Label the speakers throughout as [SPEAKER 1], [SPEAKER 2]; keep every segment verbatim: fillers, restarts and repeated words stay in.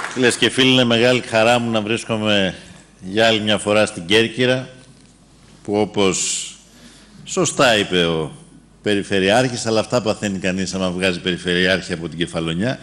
[SPEAKER 1] Φίλες και φίλοι, είναι μεγάλη χαρά μου να βρίσκομαι για άλλη μια φορά στην Κέρκυρα, που όπως σωστά είπε ο Περιφερειάρχης, αλλά αυτά παθαίνει κανείς άμα βγάζει Περιφερειάρχη από την Κεφαλονιά.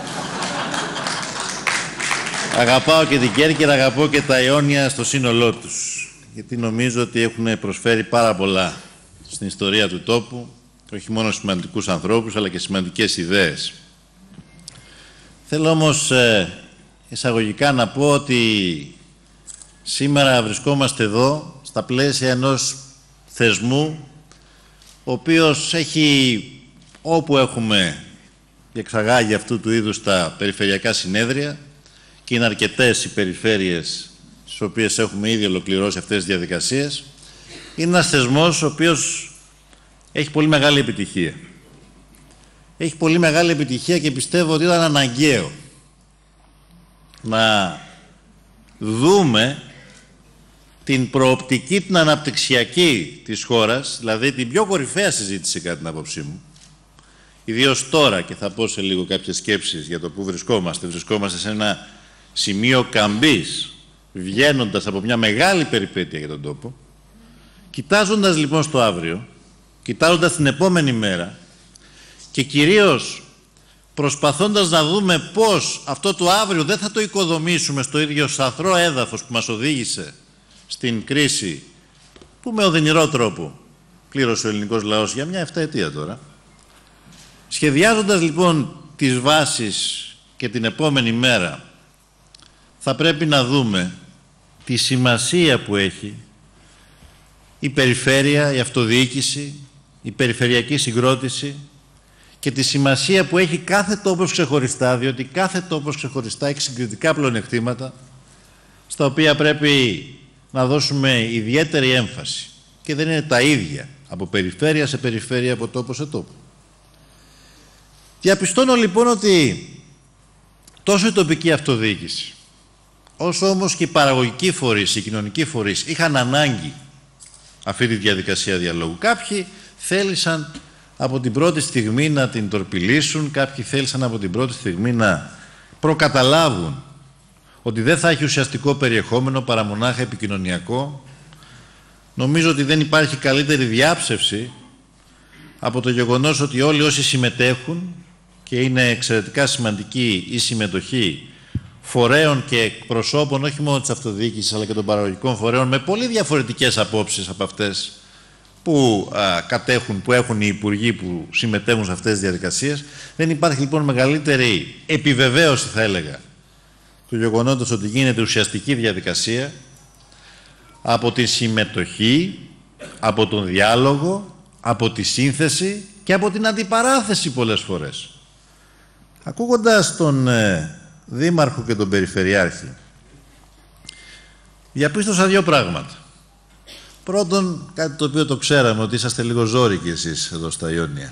[SPEAKER 1] Αγαπάω και την Κέρκυρα, αγαπώ και τα Ιόνια στο σύνολό τους, γιατί νομίζω ότι έχουν προσφέρει πάρα πολλά στην ιστορία του τόπου, όχι μόνο σημαντικούς ανθρώπους, αλλά και σημαντικές ιδέες. Θέλω όμως ε, εισαγωγικά να πω ότι σήμερα βρισκόμαστε εδώ στα πλαίσια ενός θεσμού ο οποίος έχει, όπου έχουμε διεξαγάγει αυτού του είδους τα περιφερειακά συνέδρια, και είναι αρκετές οι περιφέρειες στις οποίες έχουμε ήδη ολοκληρώσει αυτές τις διαδικασίες, είναι ένας θεσμός ο οποίος έχει πολύ μεγάλη επιτυχία. Έχει πολύ μεγάλη επιτυχία και πιστεύω ότι ήταν αναγκαίο να δούμε την προοπτική, την αναπτυξιακή της χώρας, δηλαδή την πιο κορυφαία συζήτηση κατά την άποψή μου, ιδίως τώρα, και θα πω σε λίγο κάποιες σκέψεις για το που βρισκόμαστε. Βρισκόμαστε σε ένα σημείο καμπής, βγαίνοντας από μια μεγάλη περιπέτεια για τον τόπο, κοιτάζοντας λοιπόν στο αύριο, κοιτάζοντας την επόμενη μέρα και κυρίως προσπαθώντας να δούμε πώς αυτό το αύριο δεν θα το οικοδομήσουμε στο ίδιο σαθρό έδαφος που μας οδήγησε στην κρίση που με οδυνηρό τρόπο πλήρωσε ο ελληνικός λαός για μια εφταετία τώρα. Σχεδιάζοντας λοιπόν τις βάσεις και την επόμενη μέρα, θα πρέπει να δούμε τη σημασία που έχει η περιφέρεια, η αυτοδιοίκηση, η περιφερειακή συγκρότηση και τη σημασία που έχει κάθε τόπος ξεχωριστά, διότι κάθε τόπος ξεχωριστά έχει συγκριτικά πλεονεκτήματα στα οποία πρέπει να δώσουμε ιδιαίτερη έμφαση και δεν είναι τα ίδια από περιφέρεια σε περιφέρεια, από τόπο σε τόπο. Διαπιστώνω λοιπόν ότι τόσο η τοπική αυτοδιοίκηση όσο όμως και οι παραγωγικοί φορείς, οι κοινωνικοί φορείς είχαν ανάγκη αυτή τη διαδικασία διαλόγου. Κάποιοι θέλησαν από την πρώτη στιγμή να την τορπιλήσουν, κάποιοι θέλησαν από την πρώτη στιγμή να προκαταλάβουν ότι δεν θα έχει ουσιαστικό περιεχόμενο παρά μονάχα επικοινωνιακό. Νομίζω ότι δεν υπάρχει καλύτερη διάψευση από το γεγονός ότι όλοι όσοι συμμετέχουν, και είναι εξαιρετικά σημαντική η συμμετοχή φορέων και εκπροσώπων όχι μόνο της αυτοδιοίκησης αλλά και των παραγωγικών φορέων με πολύ διαφορετικές απόψεις από αυτές που α, κατέχουν, που έχουν οι υπουργοί που συμμετέχουν σε αυτές τις διαδικασίες. Δεν υπάρχει λοιπόν μεγαλύτερη επιβεβαίωση, θα έλεγα, του γεγονότος ότι γίνεται ουσιαστική διαδικασία από τη συμμετοχή, από τον διάλογο, από τη σύνθεση και από την αντιπαράθεση πολλές φορές. Ακούγοντας τον ε, Δήμαρχο και τον Περιφερειάρχη, διαπίστωσα δύο πράγματα. Πρώτον, κάτι το οποίο το ξέραμε, ότι είσαστε λίγο ζώρικοι εσείς εδώ στα Ιόνια.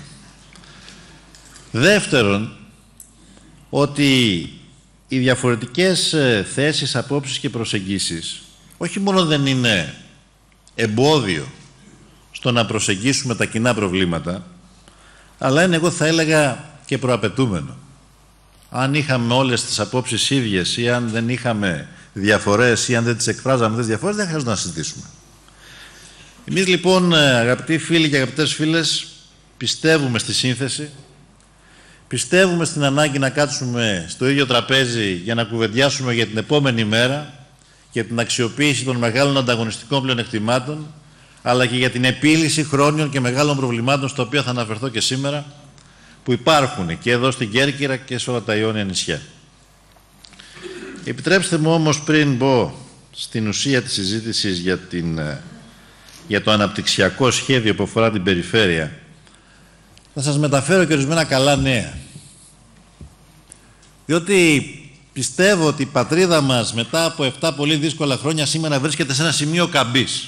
[SPEAKER 1] Δεύτερον, ότι οι διαφορετικές ε, θέσεις, απόψεις και προσεγγίσεις όχι μόνο δεν είναι εμπόδιο στο να προσεγγίσουμε τα κοινά προβλήματα, αλλά είναι, εγώ θα έλεγα, και προαπαιτούμενο. Αν είχαμε όλες τις απόψεις ίδιες ή αν δεν είχαμε διαφορές ή αν δεν τις εκφράζαμε αυτές τις διαφορές, δεν χρειάζεται να συζητήσουμε. Εμείς λοιπόν, αγαπητοί φίλοι και αγαπητές φίλες, πιστεύουμε στη σύνθεση, πιστεύουμε στην ανάγκη να κάτσουμε στο ίδιο τραπέζι για να κουβεντιάσουμε για την επόμενη μέρα, για την αξιοποίηση των μεγάλων ανταγωνιστικών πλεονεκτημάτων, αλλά και για την επίλυση χρόνιων και μεγάλων προβλημάτων, στα οποία θα αναφερθώ και σήμερα, που υπάρχουν και εδώ στην Κέρκυρα και σε όλα τα Ιόνια νησιά. Επιτρέψτε μου όμως, πριν μπω στην ουσία της συζήτησης για, την, για το αναπτυξιακό σχέδιο που αφορά την περιφέρεια, να σας μεταφέρω και ορισμένα καλά νέα. Διότι πιστεύω ότι η πατρίδα μας μετά από επτά πολύ δύσκολα χρόνια σήμερα βρίσκεται σε ένα σημείο καμπής.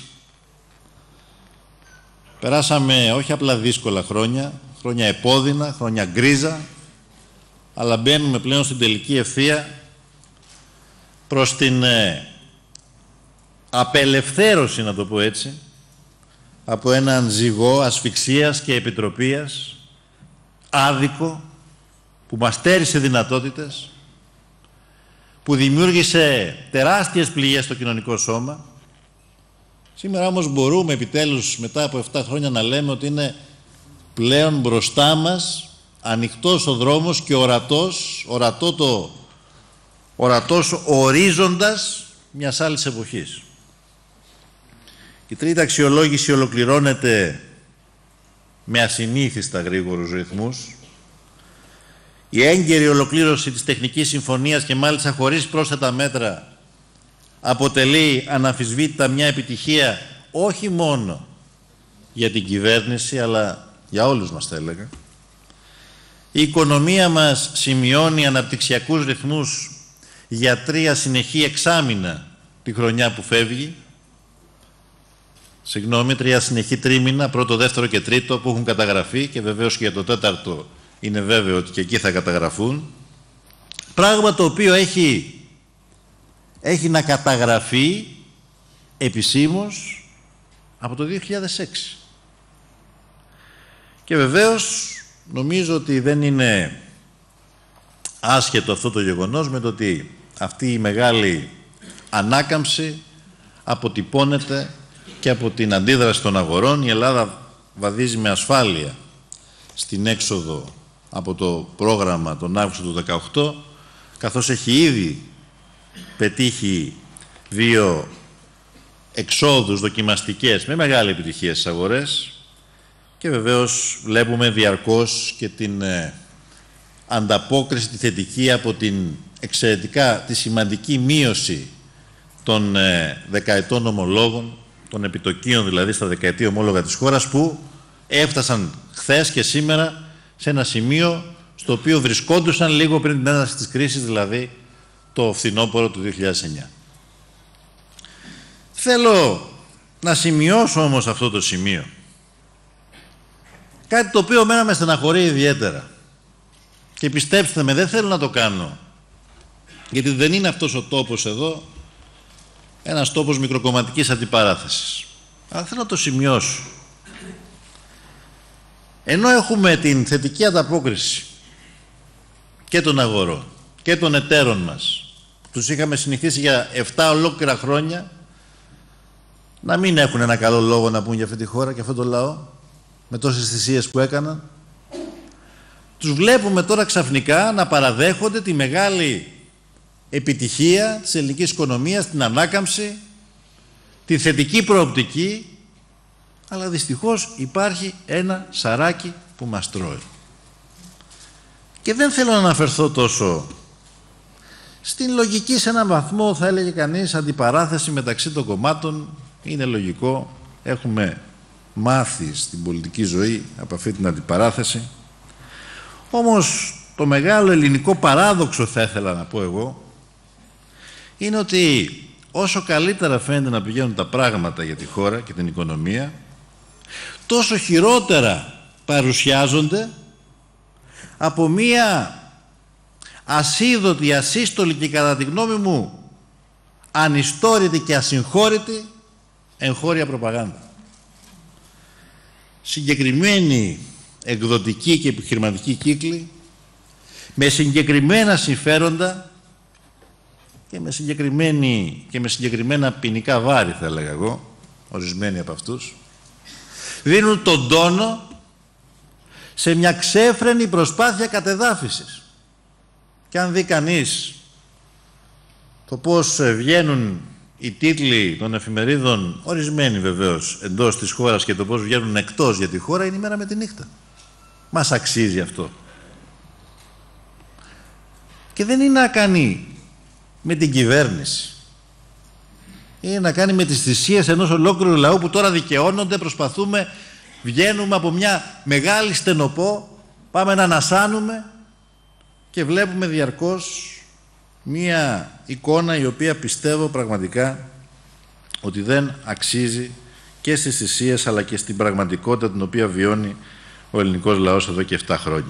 [SPEAKER 1] Περάσαμε όχι απλά δύσκολα χρόνια, χρόνια επώδυνα, χρόνια γκρίζα, αλλά μπαίνουμε πλέον στην τελική ευθεία προς την ε, απελευθέρωση, να το πω έτσι, από έναν ζυγό ασφυξίας και επιτροπίας, άδικο, που μας στέρισε δυνατότητες, που δημιούργησε τεράστιες πληγές στο κοινωνικό σώμα. Σήμερα όμως μπορούμε επιτέλους μετά από επτά χρόνια να λέμε ότι είναι πλέον μπροστά μας ανοιχτός ο δρόμος και ορατός, ορατό το, ορατός ο ορίζοντας μιας άλλης εποχής. Η τρίτη αξιολόγηση ολοκληρώνεται με ασυνήθιστα γρήγορους ρυθμούς. Η έγκαιρη ολοκλήρωση της τεχνικής συμφωνίας και μάλιστα χωρίς πρόσθετα μέτρα αποτελεί αναμφισβήτητα μια επιτυχία όχι μόνο για την κυβέρνηση αλλά για όλους μας θα έλεγα. Η οικονομία μας σημειώνει αναπτυξιακούς ρυθμούς για τρία συνεχή εξάμηνα τη χρονιά που φεύγει. Συγγνώμη, τρία συνεχή τρίμηνα, πρώτο, δεύτερο και τρίτο που έχουν καταγραφεί και βεβαίως και για το τέταρτο είναι βέβαιο ότι και εκεί θα καταγραφούν. Πράγμα το οποίο έχει, έχει να καταγραφεί επισήμως από το δύο χιλιάδες έξι. Και βεβαίως νομίζω ότι δεν είναι άσχετο αυτό το γεγονός με το ότι αυτή η μεγάλη ανάκαμψη αποτυπώνεται και από την αντίδραση των αγορών. Η Ελλάδα βαδίζει με ασφάλεια στην έξοδο από το πρόγραμμα τον Αύγουστο του δύο χιλιάδες δεκαοκτώ, καθώς έχει ήδη πετύχει δύο εξόδους δοκιμαστικές με μεγάλη επιτυχία στις αγορές και βεβαίως βλέπουμε διαρκώς και την ε, ανταπόκριση τη θετική από την εξαιρετικά τη σημαντική μείωση των ε, δεκαετών ομολόγων, των επιτοκίων δηλαδή στα δεκαετή ομόλογα της χώρας, που έφτασαν χθες και σήμερα σε ένα σημείο στο οποίο βρισκόντουσαν λίγο πριν την έναρξη της κρίσης, δηλαδή το φθινόπωρο του δύο χιλιάδες εννιά. Θέλω να σημειώσω όμως αυτό το σημείο κάτι το οποίο μένα με στεναχωρεί ιδιαίτερα και πιστέψτε με, δεν θέλω να το κάνω γιατί δεν είναι αυτός ο τόπος εδώ ένας τόπος μικροκομματικής αντιπαράθεσης, αλλά θέλω να το σημειώσω. Ενώ έχουμε την θετική ανταπόκριση και των αγορών και των εταίρων μας, τους είχαμε συνηθίσει για επτά ολόκληρα χρόνια να μην έχουν ένα καλό λόγο να πούν για αυτή τη χώρα και αυτό το λαό, με τόσες θυσίες που έκαναν, τους βλέπουμε τώρα ξαφνικά να παραδέχονται τη μεγάλη επιτυχία της ελληνικής οικονομίας, την ανάκαμψη, τη θετική προοπτική, αλλά δυστυχώς υπάρχει ένα σαράκι που μας τρώει. Και δεν θέλω να αναφερθώ τόσο στην λογική, σε έναν βαθμό θα έλεγε κανείς αντιπαράθεση μεταξύ των κομμάτων. Είναι λογικό, έχουμε μάθει στην πολιτική ζωή από αυτή την αντιπαράθεση. Όμως το μεγάλο ελληνικό παράδοξο, θα ήθελα να πω εγώ, είναι ότι όσο καλύτερα φαίνεται να πηγαίνουν τα πράγματα για τη χώρα και την οικονομία, τόσο χειρότερα παρουσιάζονται από μία ασίδωτη, ασύστολη και κατά τη γνώμη μου ανιστόρητη και ασυγχώρητη εγχώρια προπαγάνδα. Συγκεκριμένοι εκδοτικοί και επιχειρηματικοί κύκλοι με συγκεκριμένα συμφέροντα και με, συγκεκριμένη, και με συγκεκριμένα ποινικά βάρη, θα έλεγα εγώ, ορισμένοι από αυτούς, δίνουν τον τόνο σε μια ξέφρενη προσπάθεια κατεδάφισης. Και αν δει κανείς το πώς βγαίνουν οι τίτλοι των εφημερίδων, ορισμένοι βεβαίως εντός της χώρας, και το πώς βγαίνουν εκτός για τη χώρα, είναι η μέρα με τη νύχτα. Μας αξίζει αυτό. Και δεν είναι να κάνει με την κυβέρνηση. Είναι να κάνει με τις θυσίες ενός ολόκληρου λαού που τώρα δικαιώνονται, προσπαθούμε, βγαίνουμε από μια μεγάλη στενοπό, πάμε να ανασάνουμε και βλέπουμε διαρκώς μία εικόνα η οποία πιστεύω πραγματικά ότι δεν αξίζει και στις θυσίες αλλά και στην πραγματικότητα την οποία βιώνει ο ελληνικός λαός εδώ και επτά χρόνια.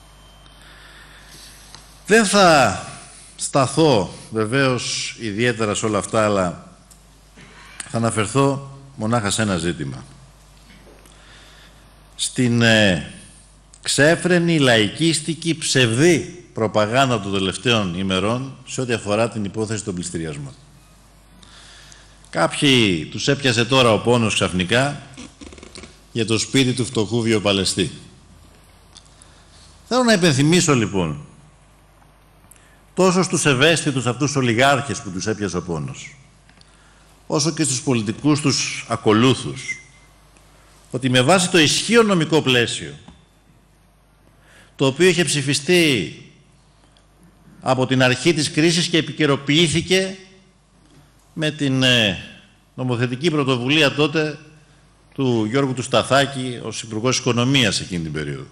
[SPEAKER 1] Δεν θα σταθώ βεβαίως ιδιαίτερα σε όλα αυτά, αλλά θα αναφερθώ μονάχα σε ένα ζήτημα. Στην ε, ξέφρενη, λαϊκίστικη, ψευδή προπαγάνδα των τελευταίων ημερών σε ό,τι αφορά την υπόθεση των πληστηριασμών. Κάποιοι τους έπιασε τώρα ο πόνος ξαφνικά για το σπίτι του φτωχού βιοπαλαιστή. Θέλω να υπενθυμίσω λοιπόν τόσο στους ευαίσθητους αυτούς ολιγάρχες που τους έπιασε ο πόνος, όσο και στους πολιτικούς τους ακολούθους, ότι με βάση το ισχύον νομικό πλαίσιο, το οποίο είχε ψηφιστεί από την αρχή της κρίσης και επικαιροποιήθηκε με την ε, νομοθετική πρωτοβουλία τότε του Γιώργου του Σταθάκη ως Υπουργός Οικονομίας εκείνη την περίοδο.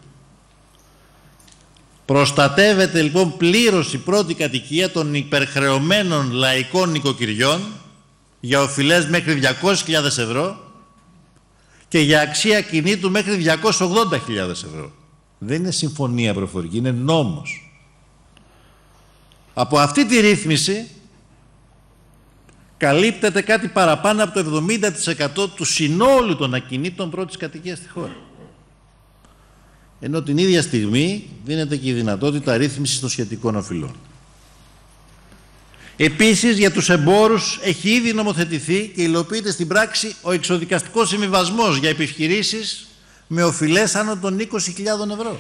[SPEAKER 1] Προστατεύεται λοιπόν πλήρως η πρώτη κατοικία των υπερχρεωμένων λαϊκών νοικοκυριών για οφειλές μέχρι διακόσιες χιλιάδες ευρώ και για αξία κινήτου μέχρι διακόσιες ογδόντα χιλιάδες ευρώ. Δεν είναι συμφωνία προφορική, είναι νόμος. Από αυτή τη ρύθμιση καλύπτεται κάτι παραπάνω από το εβδομήντα τοις εκατό του συνόλου των ακινήτων πρώτης κατοικίας στη χώρα. Ενώ την ίδια στιγμή δίνεται και η δυνατότητα ρύθμισης των σχετικών οφειλών. Επίσης, για τους εμπόρους έχει ήδη νομοθετηθεί και υλοποιείται στην πράξη ο εξοδικαστικός συμβιβασμός για επιχειρήσεις με οφειλές άνω των είκοσι χιλιάδες ευρώ.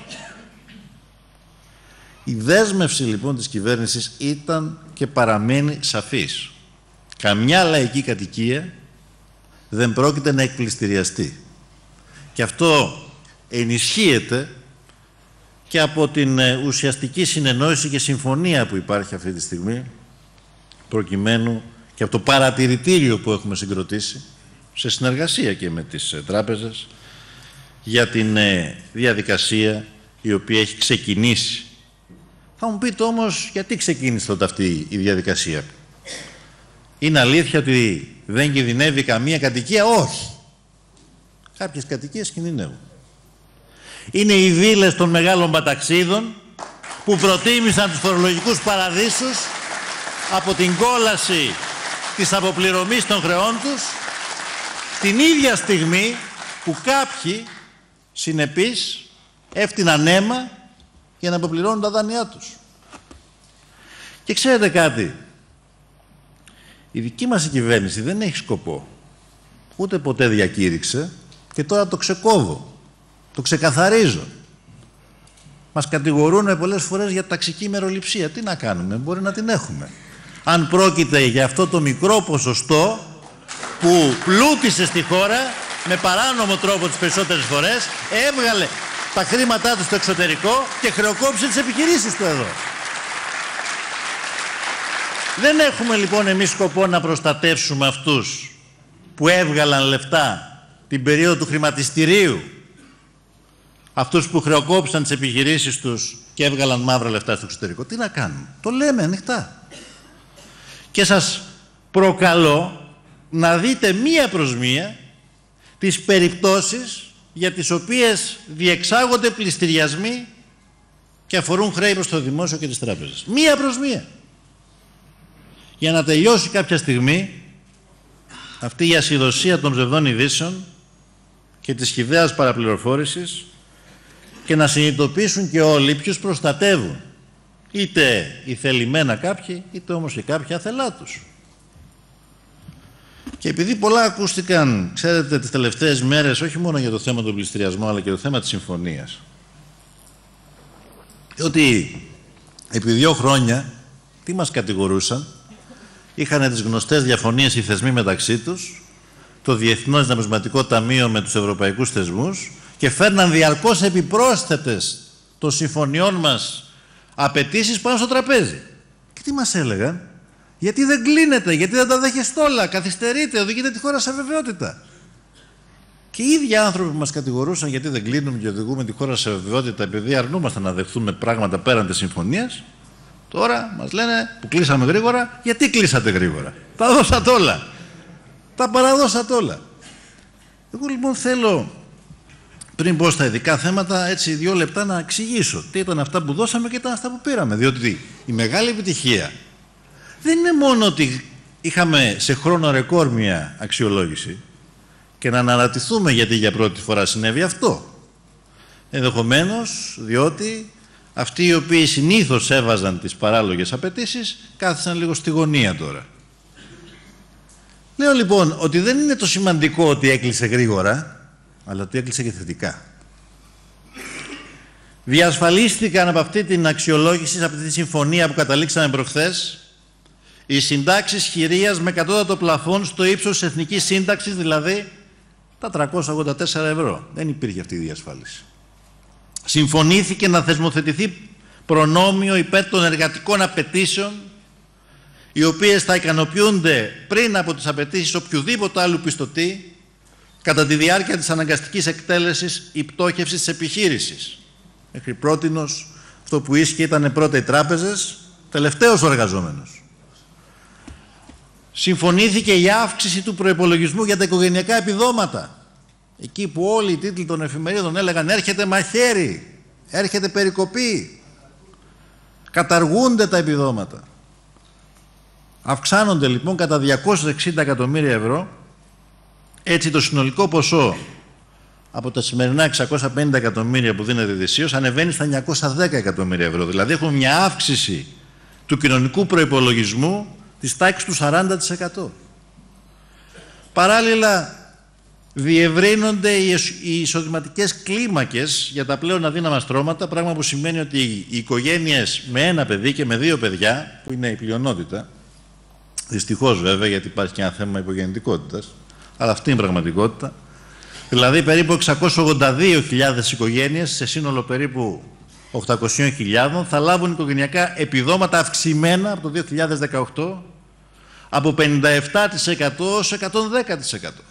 [SPEAKER 1] Η δέσμευση λοιπόν της κυβέρνησης ήταν και παραμένει σαφής. Καμιά λαϊκή κατοικία δεν πρόκειται να εκπληστηριαστεί. Και αυτό ενισχύεται και από την ουσιαστική συνεννόηση και συμφωνία που υπάρχει αυτή τη στιγμή, προκειμένου και από το παρατηρητήριο που έχουμε συγκροτήσει σε συνεργασία και με τις τράπεζες για την διαδικασία η οποία έχει ξεκινήσει. Θα μου πείτε όμως γιατί ξεκίνησε τότε αυτή η διαδικασία. Είναι αλήθεια ότι δεν κινδυνεύει καμία κατοικία? Όχι. Κάποιες κατοικίες κινδυνεύουν. Είναι οι βίλες των μεγάλων παταξίδων που προτίμησαν τους φορολογικούς παραδείσους από την κόλαση της αποπληρωμής των χρεών τους την ίδια στιγμή που κάποιοι συνεπείς έφτυναν αίμα για να αποπληρώνουν τα δάνειά τους. Και ξέρετε κάτι, η δική μας η κυβέρνηση δεν έχει σκοπό, ούτε ποτέ διακήρυξε, και τώρα το ξεκόβω, το ξεκαθαρίζω. Μας κατηγορούν πολλές φορές για ταξική μεροληψία. Τι να κάνουμε, μπορεί να την έχουμε. Αν πρόκειται για αυτό το μικρό ποσοστό που πλούτησε στη χώρα με παράνομο τρόπο τις περισσότερες φορές, έβγαλε τα χρήματά του στο εξωτερικό και χρεοκόπησε τις επιχειρήσεις του εδώ. Δεν έχουμε λοιπόν εμείς σκοπό να προστατεύσουμε αυτούς που έβγαλαν λεφτά την περίοδο του χρηματιστηρίου, αυτούς που χρεοκόπησαν τις επιχειρήσεις τους και έβγαλαν μαύρα λεφτά στο εξωτερικό. Τι να κάνουμε, το λέμε ανοιχτά. Και σας προκαλώ να δείτε μία προς μία τις περιπτώσεις για τις οποίες διεξάγονται πληστηριασμοί και αφορούν χρέη προς το δημόσιο και τις τράπεζες. Μία προς μία. Για να τελειώσει κάποια στιγμή αυτή η ασυδοσία των ψευδών ειδήσεων και της χυδαίας παραπληροφόρησης και να συνειδητοποιήσουν και όλοι ποιους προστατεύουν. Είτε ηθελημένα κάποιοι, είτε όμως και κάποια αθελά τους. Και επειδή πολλά ακούστηκαν, ξέρετε, τις τελευταίες μέρες, όχι μόνο για το θέμα του πληστηριασμού, αλλά και το θέμα της συμφωνίας, ότι επί δύο χρόνια, τι μας κατηγορούσαν, είχαν τις γνωστές διαφωνίες οι θεσμοί μεταξύ τους, το Διεθνές Νομισματικό Ταμείο με τους ευρωπαϊκούς θεσμούς, και φέρναν διαρκώς επιπρόσθετες των συμφωνιών μας απαιτήσεις πάνω στο τραπέζι. Και τι μας έλεγαν? Γιατί δεν κλείνετε, γιατί δεν τα δέχεστε όλα, καθυστερείτε, οδηγείτε τη χώρα σε αβεβαιότητα. Και οι ίδιοι άνθρωποι που μας κατηγορούσαν γιατί δεν κλείνουμε και οδηγούμε τη χώρα σε αβεβαιότητα επειδή αρνούμαστε να δεχθούμε πράγματα πέραν της συμφωνίας, τώρα μας λένε που κλείσαμε γρήγορα, γιατί κλείσατε γρήγορα? Τα δώσατε όλα. Τα παραδώσατε όλα. Εγώ λοιπόν θέλω, πριν πω στα ειδικά θέματα, έτσι δύο λεπτά να εξηγήσω τι ήταν αυτά που δώσαμε και ήταν αυτά που πήραμε. Διότι η μεγάλη επιτυχία δεν είναι μόνο ότι είχαμε σε χρόνο ρεκόρ μια αξιολόγηση και να αναρωτηθούμε γιατί για πρώτη φορά συνέβη αυτό. Ενδεχομένως διότι αυτοί οι οποίοι συνήθως έβαζαν τις παράλογες απαιτήσεις, κάθισαν λίγο στη γωνία τώρα. Λέω λοιπόν ότι δεν είναι το σημαντικό ότι έκλεισε γρήγορα, αλλά ότι έκλεισε και θετικά. Διασφαλίστηκαν από αυτή την αξιολόγηση, από αυτή τη συμφωνία που καταλήξαμε προχθές, οι συντάξεις χειρίας με κατώτατο πλαφόν στο ύψος της εθνικής σύνταξης, δηλαδή τα τριακόσια ογδόντα τέσσερα ευρώ. Δεν υπήρχε αυτή η διασφάλιση. Συμφωνήθηκε να θεσμοθετηθεί προνόμιο υπέρ των εργατικών απαιτήσεων, οι οποίες θα ικανοποιούνται πριν από τις απαιτήσεις οποιοδήποτε άλλου πιστωτή κατά τη διάρκεια της αναγκαστικής εκτέλεσης ή πτώχευσης της επιχείρησης. Μέχρι πρότινος αυτό που ίσχυε ήταν πρώτα οι τράπεζες, τελευταίος ο εργαζόμενος. Συμφωνήθηκε η αύξηση του προϋπολογισμού για τα οικογενειακά επιδόματα. Εκεί που όλοι οι τίτλοι των εφημερίδων έλεγαν έρχεται μαχαίρι, έρχεται περικοπή, καταργούνται τα επιδόματα. Αυξάνονται λοιπόν κατά διακόσια εξήντα εκατομμύρια ευρώ, έτσι το συνολικό ποσό από τα σημερινά εξακόσια πενήντα εκατομμύρια που δίνεται ετησίως ανεβαίνει στα εννιακόσια δέκα εκατομμύρια ευρώ. Δηλαδή έχουμε μια αύξηση του κοινωνικού προϋπολογισμού της τάξης του σαράντα τοις εκατό. Παράλληλα, διευρύνονται οι εισοδηματικές κλίμακες για τα πλέον αδύναμα στρώματα, πράγμα που σημαίνει ότι οι οικογένειες με ένα παιδί και με δύο παιδιά, που είναι η πλειονότητα, δυστυχώς βέβαια γιατί υπάρχει και ένα θέμα υπογεννητικότητας, αλλά αυτή είναι η πραγματικότητα, δηλαδή περίπου εξακόσιες ογδόντα δύο χιλιάδες οικογένειες σε σύνολο περίπου οκτακόσιες χιλιάδες θα λάβουν οικογενειακά επιδόματα αυξημένα από το δύο χιλιάδες δεκαοκτώ από πενήντα επτά τοις εκατό ως εκατόν δέκα τοις εκατό.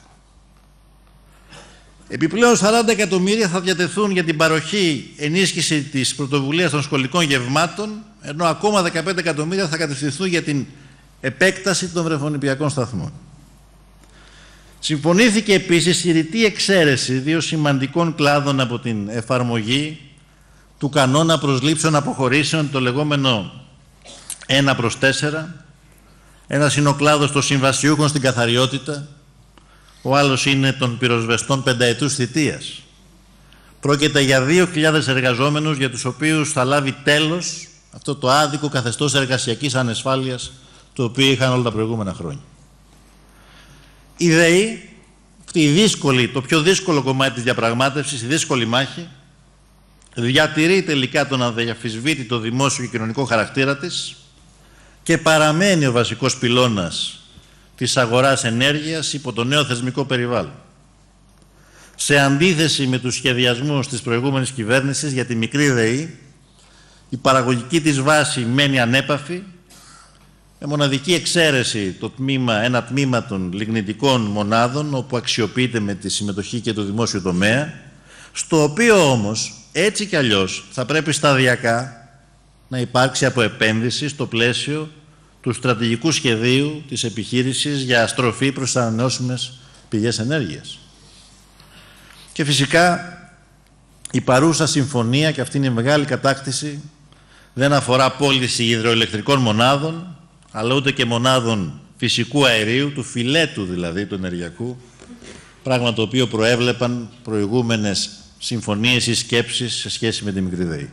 [SPEAKER 1] Επιπλέον σαράντα εκατομμύρια θα διατεθούν για την παροχή ενίσχυση της πρωτοβουλίας των σχολικών γευμάτων, ενώ ακόμα δεκαπέντε εκατομμύρια θα κατευθυνθούν για την επέκταση των βρεφονιπιακών σταθμών. Συμφωνήθηκε επίσης η ρητή εξαίρεση δύο σημαντικών κλάδων από την εφαρμογή του κανόνα προσλήψεων αποχωρήσεων, το λεγόμενο ένα προς τέσσερα. Ένας είναι ο κλάδος των συμβασιούχων στην καθαριότητα, ο άλλος είναι των πυροσβεστών πενταετούς θητείας. Πρόκειται για δύο χιλιάδες εργαζόμενους για τους οποίους θα λάβει τέλος αυτό το άδικο καθεστώς εργασιακής ανασφάλειας το οποίο είχαν όλα τα προηγούμενα χρόνια. Η ΔΕΗ, αυτή η δύσκολη, το πιο δύσκολο κομμάτι της διαπραγμάτευσης, η δύσκολη μάχη, διατηρεί τελικά τον αδιαφυσβήτητο δημόσιο και κοινωνικό χαρακτήρα της και παραμένει ο βασικός πυλώνας της αγοράς ενέργειας υπό το νέο θεσμικό περιβάλλον. Σε αντίθεση με τους σχεδιασμούς της προηγούμενης κυβέρνησης για τη μικρή ΔΕΗ, η παραγωγική της βάση μένει ανέπαφη, με μοναδική εξαίρεση το τμήμα, ένα τμήμα των λιγνητικών μονάδων, όπου αξιοποιείται με τη συμμετοχή και του δημόσιου τομέα, στο οποίο όμως, έτσι κι αλλιώς, θα πρέπει σταδιακά να υπάρξει αποεπένδυση στο πλαίσιο του στρατηγικού σχεδίου της επιχείρησης για στροφή προς τις ανανεώσιμες πηγές ενέργειας. Και φυσικά η παρούσα συμφωνία, και αυτή είναι η μεγάλη κατάκτηση, δεν αφορά πώληση υδροηλεκτρικών μονάδων, αλλά ούτε και μονάδων φυσικού αερίου, του φιλέτου δηλαδή του ενεργειακού, πράγμα το οποίο προέβλεπαν προηγούμενες συμφωνίες ή σκέψεις σε σχέση με τη μικρή ΔΕΗ.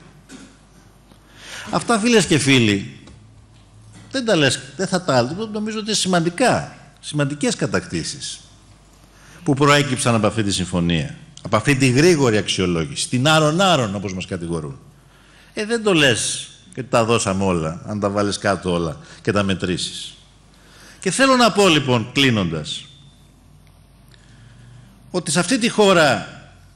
[SPEAKER 1] Αυτά, φίλες και φίλοι, δεν τα λες, δεν θα τα άλλα, νομίζω ότι είναι σημαντικά, σημαντικές κατακτήσεις που προέκυψαν από αυτή τη συμφωνία, από αυτή τη γρήγορη αξιολόγηση, την άρον-άρον όπως μας κατηγορούν. Ε, δεν το λες και τα δώσαμε όλα, αν τα βάλεις κάτω όλα και τα μετρήσεις. Και θέλω να πω λοιπόν, κλείνοντας, ότι σε αυτή τη χώρα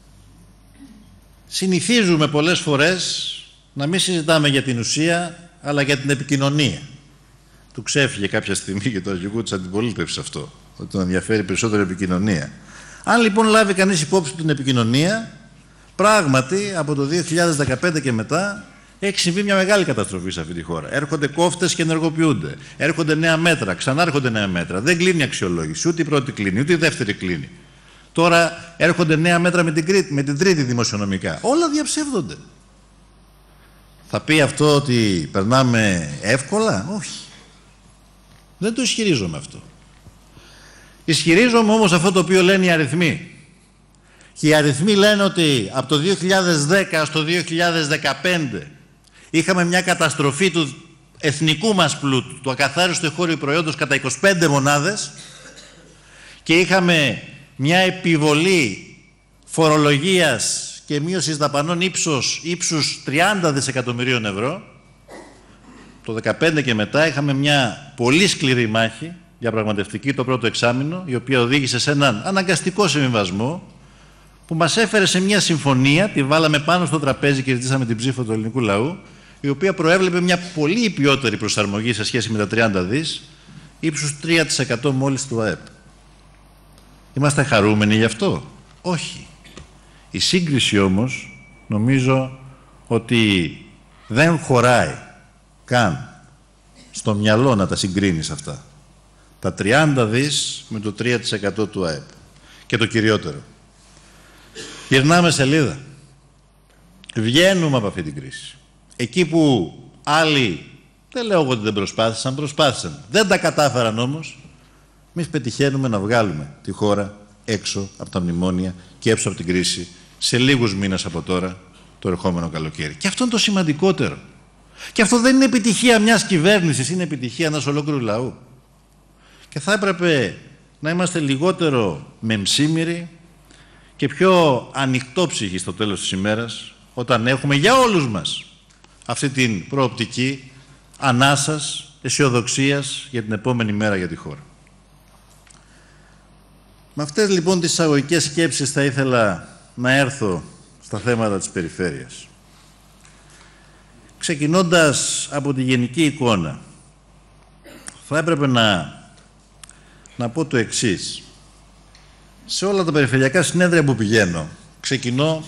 [SPEAKER 1] συνηθίζουμε πολλές φορές να μην συζητάμε για την ουσία, αλλά για την επικοινωνία. Του ξέφυγε κάποια στιγμή και το αρχηγού της αντιπολίτευσης αυτό, ότι τον ενδιαφέρει περισσότερο η επικοινωνία. Αν λοιπόν λάβει κανείς υπόψη την επικοινωνία, πράγματι από το δύο χιλιάδες δεκαπέντε και μετά έχει συμβεί μια μεγάλη καταστροφή σε αυτή τη χώρα. Έρχονται κόφτες και ενεργοποιούνται. Έρχονται νέα μέτρα, ξανάρχονται νέα μέτρα. Δεν κλείνει η αξιολόγηση, ούτε η πρώτη κλείνει, ούτε η δεύτερη κλείνει. Τώρα έρχονται νέα μέτρα με την, με την τρίτη δημοσιονομικά. Όλα διαψεύδονται. Θα πει αυτό ότι περνάμε εύκολα? Όχι. Δεν το ισχυρίζομαι αυτό. Ισχυρίζομαι όμως αυτό το οποίο λένε οι αριθμοί. Και οι αριθμοί λένε ότι από το δύο χιλιάδες δέκα στο δύο χιλιάδες δεκαπέντε Είχαμε μια καταστροφή του εθνικού μας πλούτου, του ακαθάριστου εγχώριου προϊόντος κατά είκοσι πέντε μονάδες και είχαμε μια επιβολή φορολογίας και μείωσης δαπανών ύψος, ύψους τριάντα δισεκατομμυρίων ευρώ. Το δεκαπέντε και μετά είχαμε μια πολύ σκληρή μάχη διαπραγματευτική το πρώτο εξάμηνο, η οποία οδήγησε σε έναν αναγκαστικό συμβιβασμό που μας έφερε σε μια συμφωνία, τη βάλαμε πάνω στο τραπέζι και ζητήσαμε την ψήφο του ελληνικού λαού, η οποία προέβλεπε μια πολύ υπιότερη προσαρμογή σε σχέση με τα τριάντα δις, ύψους τρία τοις εκατό μόλις του ΑΕΠ. Είμαστε χαρούμενοι γι' αυτό? Όχι. Η σύγκριση όμως νομίζω ότι δεν χωράει καν στο μυαλό να τα συγκρίνεις αυτά. Τα τριάντα δις με το τρία τοις εκατό του ΑΕΠ. Και το κυριότερο. Γυρνάμε σελίδα. Βγαίνουμε από αυτή την κρίση. Εκεί που άλλοι, δεν λέω ότι δεν προσπάθησαν, προσπάθησαν. Δεν τα κατάφεραν όμως. Εμείς πετυχαίνουμε να βγάλουμε τη χώρα έξω από τα μνημόνια και έξω από την κρίση σε λίγους μήνες από τώρα, το ερχόμενο καλοκαίρι. Και αυτό είναι το σημαντικότερο. Και αυτό δεν είναι επιτυχία μιας κυβέρνησης, είναι επιτυχία ενός ολόκληρου λαού. Και θα έπρεπε να είμαστε λιγότερο μεμψίμυροι και πιο ανοιχτόψυχοι στο τέλος της ημέρας, όταν έχουμε για όλους μας αυτή την προοπτική ανάσας, αισιοδοξίας για την επόμενη μέρα για τη χώρα. Με αυτές λοιπόν τις εισαγωγικές σκέψεις θα ήθελα να έρθω στα θέματα της περιφέρειας. Ξεκινώντας από τη γενική εικόνα, θα έπρεπε να, να πω το εξής. Σε όλα τα περιφερειακά συνέδρια που πηγαίνω, ξεκινώ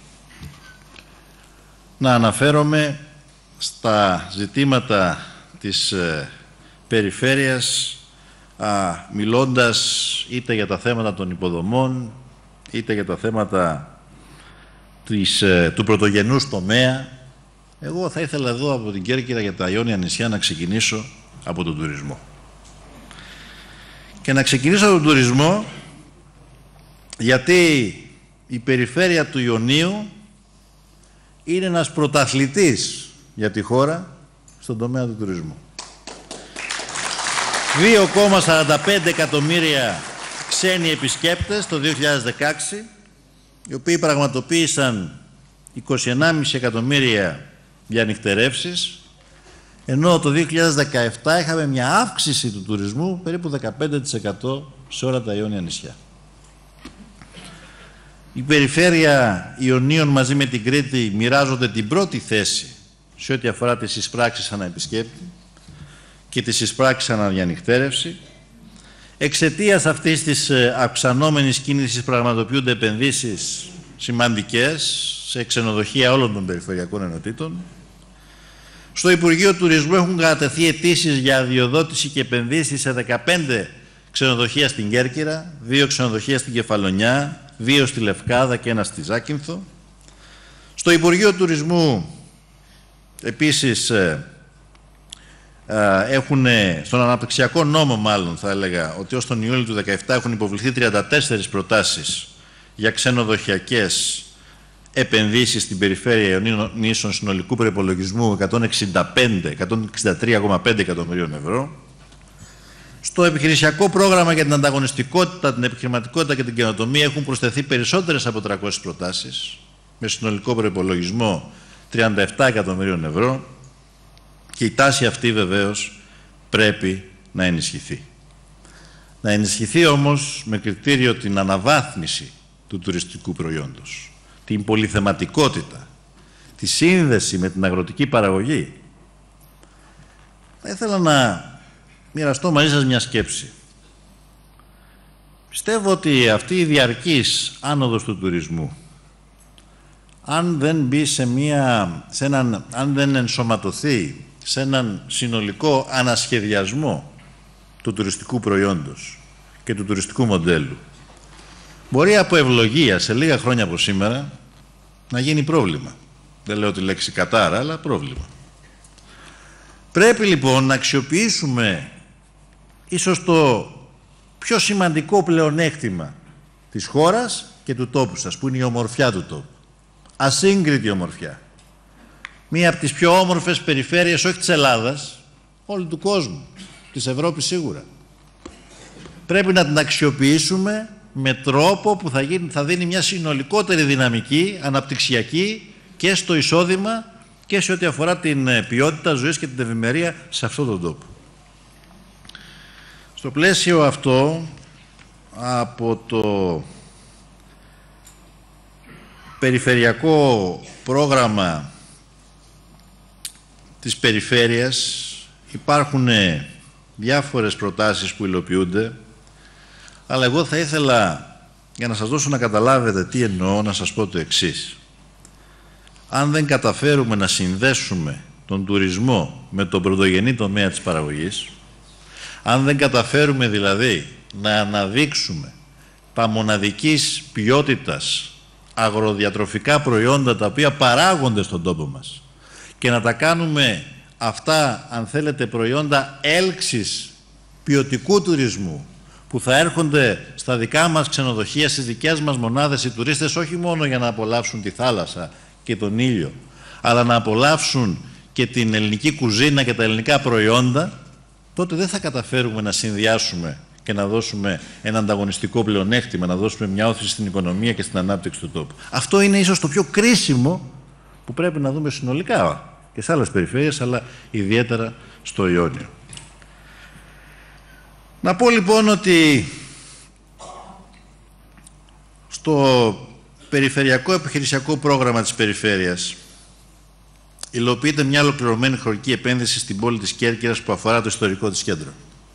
[SPEAKER 1] να αναφέρομαι στα ζητήματα της ε, περιφέρειας, α, μιλώντας είτε για τα θέματα των υποδομών, είτε για τα θέματα της, ε, του πρωτογενούς τομέα. Εγώ θα ήθελα εδώ από την Κέρκυρα για τα Ιόνια νησιά να ξεκινήσω από τον τουρισμό. Και να ξεκινήσω από τον τουρισμό γιατί η περιφέρεια του Ιωνίου είναι ένας πρωταθλητής για τη χώρα στον τομέα του τουρισμού. δύο κόμμα σαράντα πέντε εκατομμύρια ξένοι επισκέπτες το δύο χιλιάδες δεκαέξι, οι οποίοι πραγματοποίησαν είκοσι ενάμιση κόμμα πέντε εκατομμύρια διανυκτερεύσεις, ενώ το δύο χιλιάδες δεκαεπτά είχαμε μια αύξηση του τουρισμού περίπου δεκαπέντε τοις εκατό σε όλα τα Ιόνια νησιά. Η περιφέρεια Ιωνίων μαζί με την Κρήτη μοιράζονται την πρώτη θέση σε ό,τι αφορά τις εισπράξεις ανά επισκέπτη και τις εισπράξεις ανά διανυκτέρευση. Εξαιτίας αυτής της αυξανόμενης κίνησης πραγματοποιούνται επενδύσεις σημαντικές σε ξενοδοχεία όλων των περιφερειακών ενωτήτων. Στο Υπουργείο Τουρισμού έχουν κατατεθεί αιτήσεις για αδειοδότηση και επενδύσεις σε δεκαπέντε ξενοδοχεία στην Κέρκυρα, δύο ξενοδοχεία στην Κεφαλονιά, δύο στη Λευκάδα και ένα στη Ζάκυνθο. Στο Υπουργείο Τουρισμού επίσης ε, ε, έχουν, στον αναπτυξιακό νόμο μάλλον θα έλεγα, ότι ως τον Ιούλιο του δύο χιλιάδες δεκαεπτά έχουν υποβληθεί τριάντα τέσσερις προτάσεις για ξενοδοχειακές επενδύσεις στην περιφέρεια Ιωνίων νήσων συνολικού προϋπολογισμού εκατόν εξήντα τρία κόμμα πέντε εκατομμυρίων ευρώ. Στο επιχειρησιακό πρόγραμμα για την ανταγωνιστικότητα, την επιχειρηματικότητα και την καινοτομία έχουν προσθεθεί περισσότερες από τριακόσιες προτάσεις με συνολικό προϋπολογισμό τριάντα επτά εκατομμυρίων ευρώ και η τάση αυτή βεβαίως πρέπει να ενισχυθεί. Να ενισχυθεί όμως με κριτήριο την αναβάθμιση του τουριστικού προϊόντος, την πολυθεματικότητα, τη σύνδεση με την αγροτική παραγωγή. Θα ήθελα να μοιραστώ μαζί σας μια σκέψη. Πιστεύω ότι αυτή η διαρκής άνοδος του τουρισμού, αν δεν μπει σε μια, σε έναν, αν δεν ενσωματωθεί σε έναν συνολικό ανασχεδιασμό του τουριστικού προϊόντος και του τουριστικού μοντέλου, μπορεί από ευλογία σε λίγα χρόνια από σήμερα να γίνει πρόβλημα. Δεν λέω τη λέξη κατάρα, αλλά πρόβλημα. Πρέπει λοιπόν να αξιοποιήσουμε ίσως το πιο σημαντικό πλεονέκτημα της χώρας και του τόπου σας, που είναι η ομορφιά του τόπου. Ασύγκριτη ομορφιά. μία από τις πιο όμορφες περιφέρειες, όχι της Ελλάδας, όλου του κόσμου, της Ευρώπης σίγουρα. Πρέπει να την αξιοποιήσουμε με τρόπο που θα, γίνει, θα δίνει μια συνολικότερη δυναμική, αναπτυξιακή και στο εισόδημα και σε ό,τι αφορά την ποιότητα ζωής και την ευημερία σε αυτόν τον τόπο. Στο πλαίσιο αυτό, από το περιφερειακό πρόγραμμα της περιφέρειας υπάρχουν διάφορες προτάσεις που υλοποιούνται, αλλά εγώ θα ήθελα, για να σας δώσω να καταλάβετε τι εννοώ, να σας πω το εξής. Αν δεν καταφέρουμε να συνδέσουμε τον τουρισμό με τον πρωτογενή τομέα της παραγωγής, αν δεν καταφέρουμε δηλαδή να αναδείξουμε τα μοναδικής ποιότητας αγροδιατροφικά προϊόντα τα οποία παράγονται στον τόπο μας και να τα κάνουμε αυτά, αν θέλετε, προϊόντα έλξης ποιοτικού τουρισμού που θα έρχονται στα δικά μας ξενοδοχεία, στις δικές μας μονάδες οι τουρίστες, όχι μόνο για να απολαύσουν τη θάλασσα και τον ήλιο, αλλά να απολαύσουν και την ελληνική κουζίνα και τα ελληνικά προϊόντα, τότε δεν θα καταφέρουμε να συνδυάσουμε και να δώσουμε ένα ανταγωνιστικό πλεονέκτημα, να δώσουμε μια όθηση στην οικονομία και στην ανάπτυξη του τόπου. Αυτό είναι ίσως το πιο κρίσιμο που πρέπει να δούμε συνολικά και σε άλλες περιφέρειες, αλλά ιδιαίτερα στο Ιόνιο. Να πω λοιπόν ότι στο περιφερειακό επιχειρησιακό πρόγραμμα της περιφέρειας υλοποιείται μια ολοκληρωμένη χρονική επένδυση στην πόλη της Κέρκυρας που αφορά το ιστορικό της κέντρο.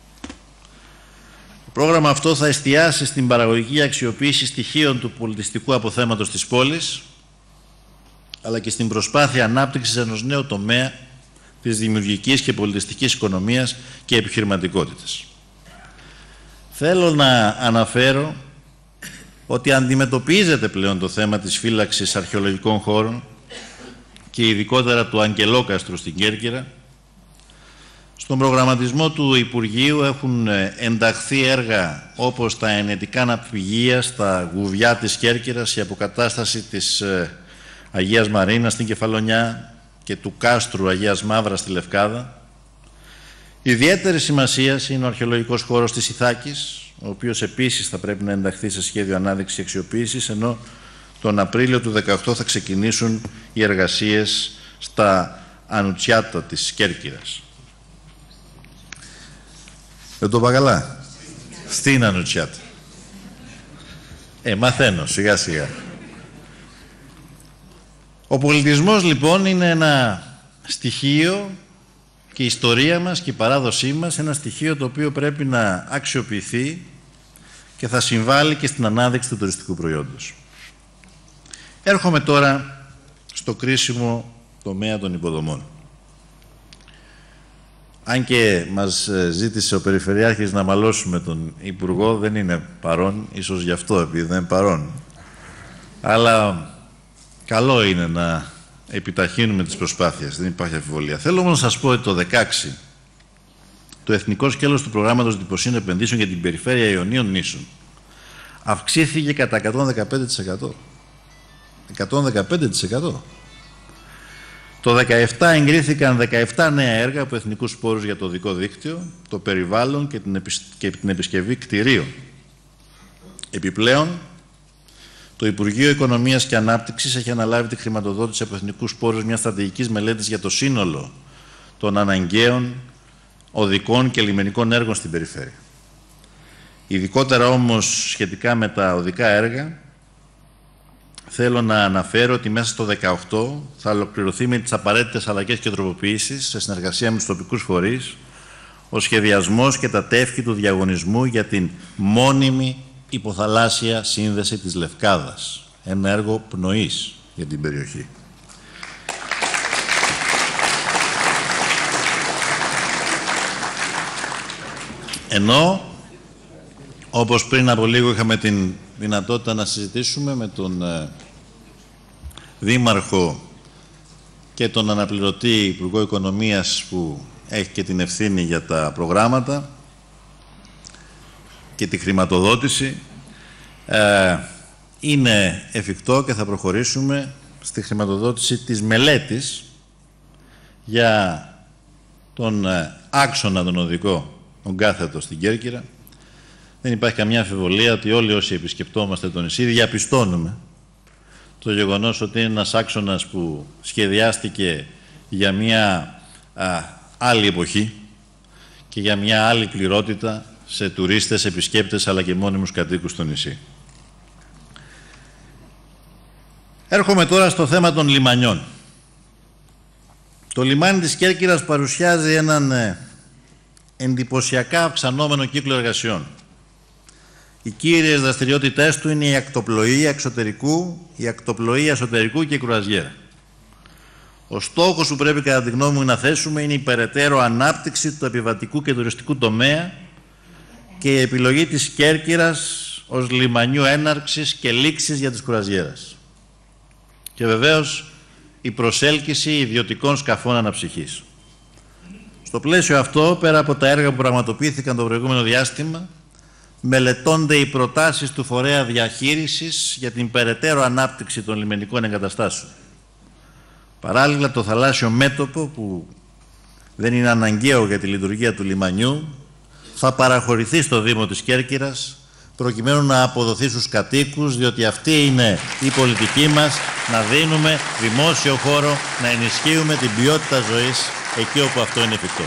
[SPEAKER 1] Το πρόγραμμα αυτό θα εστιάσει στην παραγωγική αξιοποίηση στοιχείων του πολιτιστικού αποθέματος της πόλης, αλλά και στην προσπάθεια ανάπτυξης ενός νέου τομέα της δημιουργικής και πολιτιστικής οικονομίας και επιχειρηματικότητας. Θέλω να αναφέρω ότι αντιμετωπίζεται πλέον το θέμα της φύλαξης αρχαιολογικών χώρων και ειδικότερα του Αγγελόκαστρου στην Κέρκυρα. Στον προγραμματισμό του Υπουργείου έχουν ενταχθεί έργα όπως τα ενετικά ναυπηγεία στα γουβιά της Κέρκυρας, η αποκατάσταση της Αγίας Μαρίνας στην Κεφαλονιά και του κάστρου Αγίας Μαύρας στη Λευκάδα. Ιδιαίτερη σημασία είναι ο αρχαιολογικός χώρος της Ιθάκης, ο οποίος επίσης θα πρέπει να ενταχθεί σε σχέδιο ανάδειξης και αξιοποίησης, ενώ τον Απρίλιο του δύο χιλιάδες δεκαοκτώ θα ξεκινήσουν οι εργασίες στα Ανουτσιάτα της Κέρκυρας. Δεν το είπα καλά. Στην Ανουτσιάτα. Ε, μαθαίνω σιγά σιγά. Ο πολιτισμός λοιπόν είναι ένα στοιχείο και η ιστορία μας και η παράδοσή μας, ένα στοιχείο το οποίο πρέπει να αξιοποιηθεί και θα συμβάλλει και στην ανάδειξη του τουριστικού προϊόντος. Έρχομαι τώρα στο κρίσιμο τομέα των υποδομών. Αν και μας ζήτησε ο Περιφερειάρχης να μαλώσουμε τον Υπουργό, δεν είναι παρόν, ίσως γι' αυτό, επειδή δεν είναι παρόν. Αλλά καλό είναι να επιταχύνουμε τις προσπάθειες, δεν υπάρχει αμφιβολία. Θέλω όμως να σας πω ότι το δύο χιλιάδες δεκαέξι το εθνικό σκέλος του προγράμματος δημοσίων επενδύσεων για την περιφέρεια Ιωνίων νήσων αυξήθηκε κατά εκατόν δεκαπέντε τοις εκατό. εκατόν δεκαπέντε τοις εκατό. Το δύο χιλιάδες δεκαεπτά εγκρίθηκαν δεκαεπτά νέα έργα από εθνικούς πόρους για το οδικό δίκτυο, το περιβάλλον και την, επισ... και την επισκευή κτηρίων. Επιπλέον, το Υπουργείο Οικονομίας και Ανάπτυξης έχει αναλάβει τη χρηματοδότηση από εθνικούς πόρους μιας στρατηγικής μελέτης για το σύνολο των αναγκαίων οδικών και λιμενικών έργων στην περιφέρεια. Ειδικότερα όμως σχετικά με τα οδικά έργα, θέλω να αναφέρω ότι μέσα στο δύο χιλιάδες δεκαοκτώ θα ολοκληρωθεί με τις απαραίτητες αλλαγές και τροποποιήσεις σε συνεργασία με τους τοπικούς φορείς ο σχεδιασμός και τα τεύχη του διαγωνισμού για την μόνιμη υποθαλάσσια σύνδεση της Λευκάδας. Ένα έργο πνοής για την περιοχή. Ενώ, όπως πριν από λίγο είχαμε την δυνατότητα να συζητήσουμε με τον ε, Δήμαρχο και τον αναπληρωτή Υπουργό Οικονομίας που έχει και την ευθύνη για τα προγράμματα και τη χρηματοδότηση, ε, είναι εφικτό και θα προχωρήσουμε στη χρηματοδότηση της μελέτης για τον άξονα τον οδικό, τον κάθετο στην Κέρκυρα. Δεν υπάρχει καμιά αμφιβολία ότι όλοι όσοι επισκεπτόμαστε το νησί διαπιστώνουμε το γεγονός ότι είναι ένας άξονας που σχεδιάστηκε για μια α, άλλη εποχή και για μια άλλη πληρότητα σε τουρίστες, επισκέπτες αλλά και μόνιμους κατοίκους στο νησί. Έρχομαι τώρα στο θέμα των λιμανιών. Το λιμάνι της Κέρκυρας παρουσιάζει έναν ε, εντυπωσιακά αυξανόμενο κύκλο εργασιών. Οι κύριες δραστηριότητές του είναι η ακτοπλοεία εξωτερικού, η ακτοπλοεία εσωτερικού και η κρουαζιέρα. Ο στόχος που πρέπει κατά τη γνώμη μου να θέσουμε είναι η περαιτέρω ανάπτυξη του επιβατικού και τουριστικού τομέα και η επιλογή της Κέρκυρας ως λιμανιού έναρξης και λήξης για τις κρουαζιέρας. Και βεβαίως η προσέλκυση ιδιωτικών σκαφών αναψυχής. Στο πλαίσιο αυτό, πέρα από τα έργα που πραγματοποιήθηκαν το προηγούμενο διάστημα, μελετώνται οι προτάσεις του φορέα διαχείρισης για την περαιτέρω ανάπτυξη των λιμενικών εγκαταστάσεων. Παράλληλα, το θαλάσσιο μέτωπο, που δεν είναι αναγκαίο για τη λειτουργία του λιμανιού, θα παραχωρηθεί στο Δήμο της Κέρκυρας, προκειμένου να αποδοθεί στους κατοίκους, διότι αυτή είναι η πολιτική μας, να δίνουμε δημόσιο χώρο, να ενισχύουμε την ποιότητα ζωής εκεί όπου αυτό είναι εφικτό.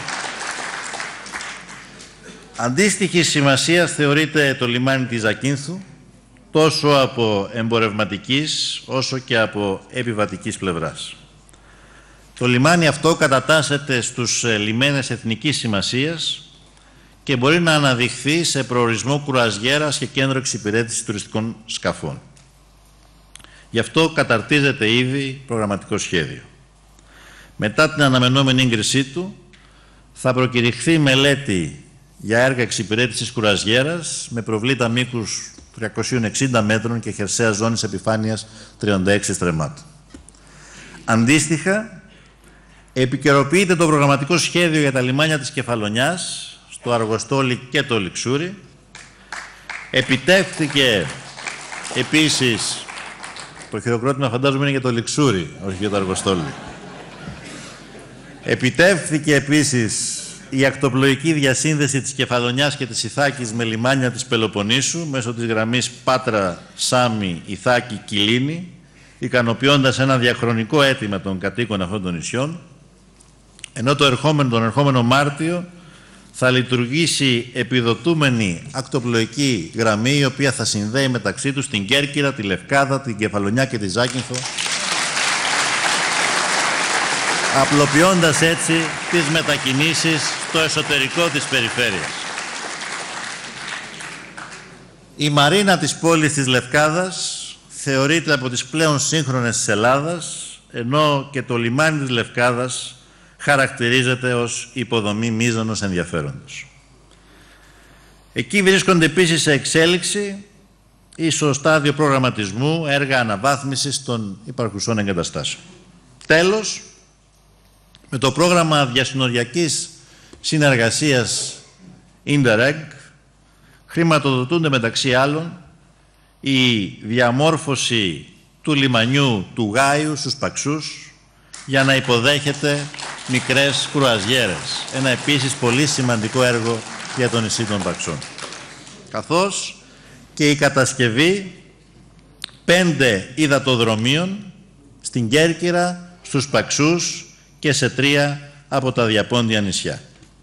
[SPEAKER 1] Αντίστοιχη σημασία θεωρείται το λιμάνι της Ζακίνθου, τόσο από εμπορευματικής όσο και από επιβατικής πλευράς. Το λιμάνι αυτό κατατάσσεται στους λιμένες εθνικής σημασίας και μπορεί να αναδειχθεί σε προορισμό κρουαζιέρας και κέντρο εξυπηρέτησης τουριστικών σκαφών. Γι' αυτό καταρτίζεται ήδη προγραμματικό σχέδιο. Μετά την αναμενόμενη έγκρισή του, θα προκηρυχθεί μελέτη για έργα εξυπηρέτησης κρουαζιέρας με προβλήτα μήκους τριακόσιων εξήντα μέτρων και χερσαία ζώνης επιφάνειας τριάντα έξι στρεμμάτων. Αντίστοιχα, επικαιροποιείται το προγραμματικό σχέδιο για τα λιμάνια της Κεφαλονιάς, το Αργοστόλι και το Λιξούρι. Επιτεύχθηκε επίσης, το χειροκρότημα φαντάζομαι είναι για το Λιξούρι, όχι για το Αργοστόλι. Επιτεύχθηκε επίσης η ακτοπλοϊκή διασύνδεση της Κεφαλονιάς και της Ιθάκης με λιμάνια της Πελοποννήσου μέσω της γραμμής Πάτρα, Σάμι, Ιθάκη, Κιλίνη, ικανοποιώντας ένα διαχρονικό αίτημα των κατοίκων αυτών των νησιών, ενώ το ερχόμενο, τον ερχόμενο Μάρτιο θα λειτουργήσει επιδοτούμενη ακτοπλοϊκή γραμμή, η οποία θα συνδέει μεταξύ τους την Κέρκυρα, τη Λευκάδα, την Κεφαλονιά και τη Ζάκυνθο, απλοποιώντας έτσι τις μετακινήσεις στο εσωτερικό της περιφέρειας. Η μαρίνα της πόλης της Λευκάδας θεωρείται από τις πλέον σύγχρονες της Ελλάδας, ενώ και το λιμάνι της Λευκάδας χαρακτηρίζεται ως υποδομή μείζωνος ενδιαφέροντος. Εκεί βρίσκονται επίσης σε εξέλιξη ή στο στάδιο προγραμματισμού έργα αναβάθμισης των υπαρχουσών εγκαταστάσεων. Τέλος, με το πρόγραμμα διασυνοριακής συνεργασίας Interreg χρηματοδοτούνται μεταξύ άλλων η διαμόρφωση του λιμανιού του Γάιου στους Παξούς για να υποδέχεται μικρές κρουαζιέρες. Ένα επίσης πολύ σημαντικό έργο για το νησί των Παξών. Καθώς και η κατασκευή πέντε υδατοδρομίων στην Κέρκυρα, στους Παξούς και σε τρία από τα διαπόντια νησιά.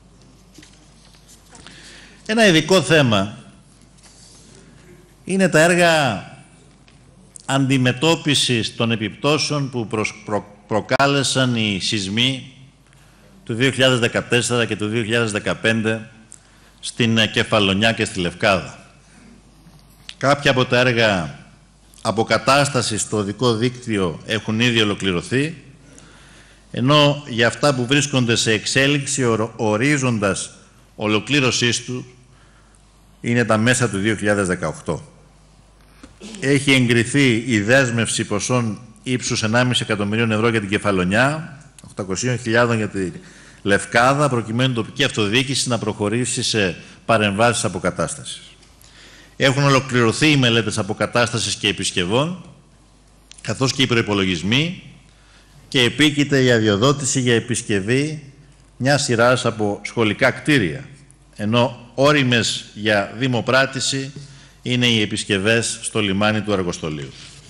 [SPEAKER 1] Ένα ειδικό θέμα είναι τα έργα αντιμετώπισης των επιπτώσεων που προς, προ, προκάλεσαν οι σεισμοί του δύο χιλιάδες δεκατέσσερα και του δύο χιλιάδες δεκαπέντε στην Κεφαλονιά και στη Λευκάδα. Κάποια από τα έργα αποκατάστασης στο οδικό δίκτυο έχουν ήδη ολοκληρωθεί, ενώ για αυτά που βρίσκονται σε εξέλιξη ο ορίζοντας ολοκλήρωσής του είναι τα μέσα του δύο χιλιάδες δεκαοκτώ. Έχει εγκριθεί η δέσμευση ποσών ύψους ενάμιση εκατομμυρίων ευρώ για την Κεφαλονιά, οκτακόσιες χιλιάδες για τη Λευκάδα, προκειμένου η τοπική αυτοδιοίκηση να προχωρήσει σε παρεμβάσεις αποκατάστασης. Έχουν ολοκληρωθεί οι μελέτες αποκατάστασης και επισκευών, καθώς και οι προϋπολογισμοί, και επίκειται η αδειοδότηση για επισκευή μια σειράς από σχολικά κτίρια, ενώ όριμες για δημοπράτηση είναι οι επισκευές στο λιμάνι του Αργοστολίου.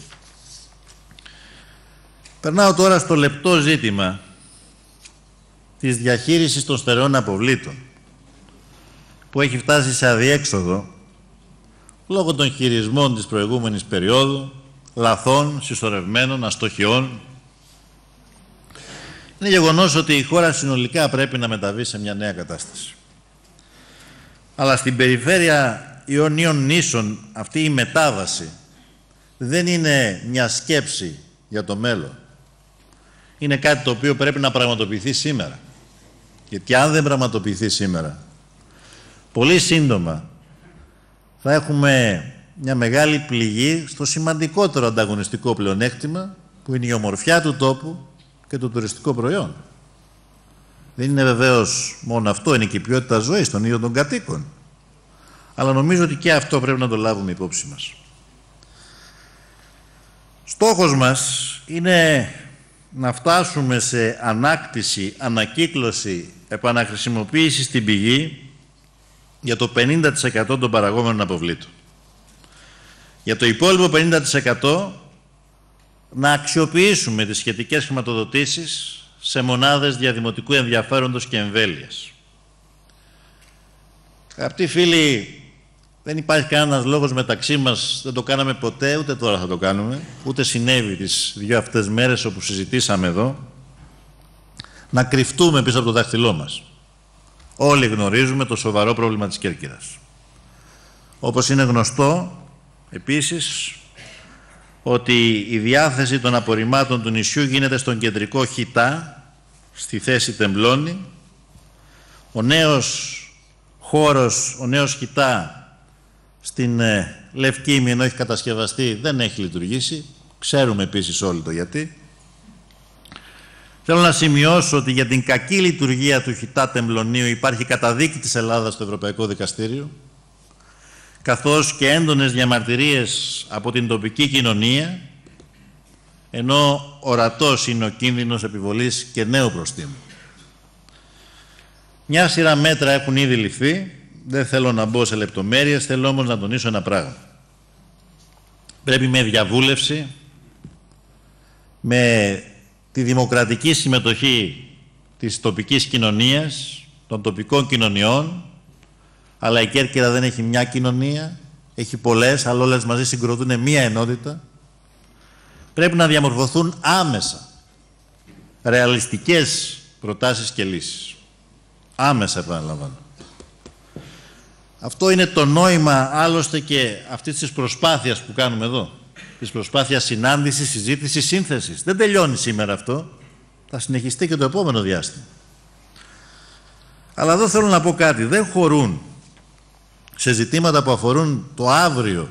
[SPEAKER 1] Περνάω τώρα στο λεπτό ζήτημα της διαχείρισης των στερεών αποβλήτων, που έχει φτάσει σε αδιέξοδο λόγω των χειρισμών της προηγούμενης περίοδου, λαθών, συσσωρευμένων, αστοχιών. Είναι γεγονός ότι η χώρα συνολικά πρέπει να μεταβεί σε μια νέα κατάσταση. Αλλά στην περιφέρεια Ιωνίων νήσων αυτή η μετάβαση δεν είναι μια σκέψη για το μέλλον. Είναι κάτι το οποίο πρέπει να πραγματοποιηθεί σήμερα. Γιατί αν δεν πραγματοποιηθεί σήμερα, πολύ σύντομα θα έχουμε μια μεγάλη πληγή στο σημαντικότερο ανταγωνιστικό πλεονέκτημα, που είναι η ομορφιά του τόπου και το τουριστικό προϊόν. Δεν είναι βεβαίως μόνο αυτό, είναι και η ποιότητα ζωής των ίδιων των κατοίκων. Αλλά νομίζω ότι και αυτό πρέπει να το λάβουμε υπόψη μας. Στόχος μας είναι να φτάσουμε σε ανάκτηση, ανακύκλωση, επαναχρησιμοποίηση στην πηγή για το πενήντα τοις εκατό των παραγόμενων αποβλήτων. Για το υπόλοιπο πενήντα τοις εκατό να αξιοποιήσουμε τις σχετικές χρηματοδοτήσεις σε μονάδες διαδημοτικού ενδιαφέροντος και εμβέλειας. Αγαπητοί φίλοι, δεν υπάρχει κανένας λόγος μεταξύ μας, δεν το κάναμε ποτέ, ούτε τώρα θα το κάνουμε, ούτε συνέβη τις δύο αυτές μέρες όπου συζητήσαμε εδώ, να κρυφτούμε πίσω από το δάχτυλό μας. Όλοι γνωρίζουμε το σοβαρό πρόβλημα της Κέρκυρας. Όπως είναι γνωστό, επίσης, ότι η διάθεση των απορριμμάτων του νησιού γίνεται στον κεντρικό Χιτά, στη θέση Τεμπλώνη. Ο νέος χώρος, ο νέος Χιτά στην ε, Λευκήμη, ενώ έχει κατασκευαστεί, δεν έχει λειτουργήσει. Ξέρουμε επίσης όλοι το γιατί. Θέλω να σημειώσω ότι για την κακή λειτουργία του Χιτά Τεμπλωνίου υπάρχει καταδίκη της Ελλάδας στο Ευρωπαϊκό Δικαστήριο, καθώς και έντονες διαμαρτυρίες από την τοπική κοινωνία, ενώ ορατός είναι ο κίνδυνος επιβολής και νέου προστίμου. Μια σειρά μέτρα έχουν ήδη ληφθεί, δεν θέλω να μπω σε λεπτομέρειες, θέλω όμως να τονίσω ένα πράγμα. Πρέπει με διαβούλευση, με τη δημοκρατική συμμετοχή της τοπικής κοινωνίας, των τοπικών κοινωνιών, αλλά η Κέρκυρα δεν έχει μια κοινωνία, έχει πολλές, αλλά όλες μαζί συγκροτούν μία ενότητα. Πρέπει να διαμορφωθούν άμεσα ρεαλιστικές προτάσεις και λύσεις. Άμεσα, επαναλαμβάνω. Αυτό είναι το νόημα άλλωστε και αυτής της προσπάθειας που κάνουμε εδώ. Της προσπάθειας συνάντησης, συζήτησης, σύνθεσης. Δεν τελειώνει σήμερα αυτό. Θα συνεχιστεί και το επόμενο διάστημα. Αλλά εδώ θέλω να πω κάτι. Δεν χωρούν σε ζητήματα που αφορούν το αύριο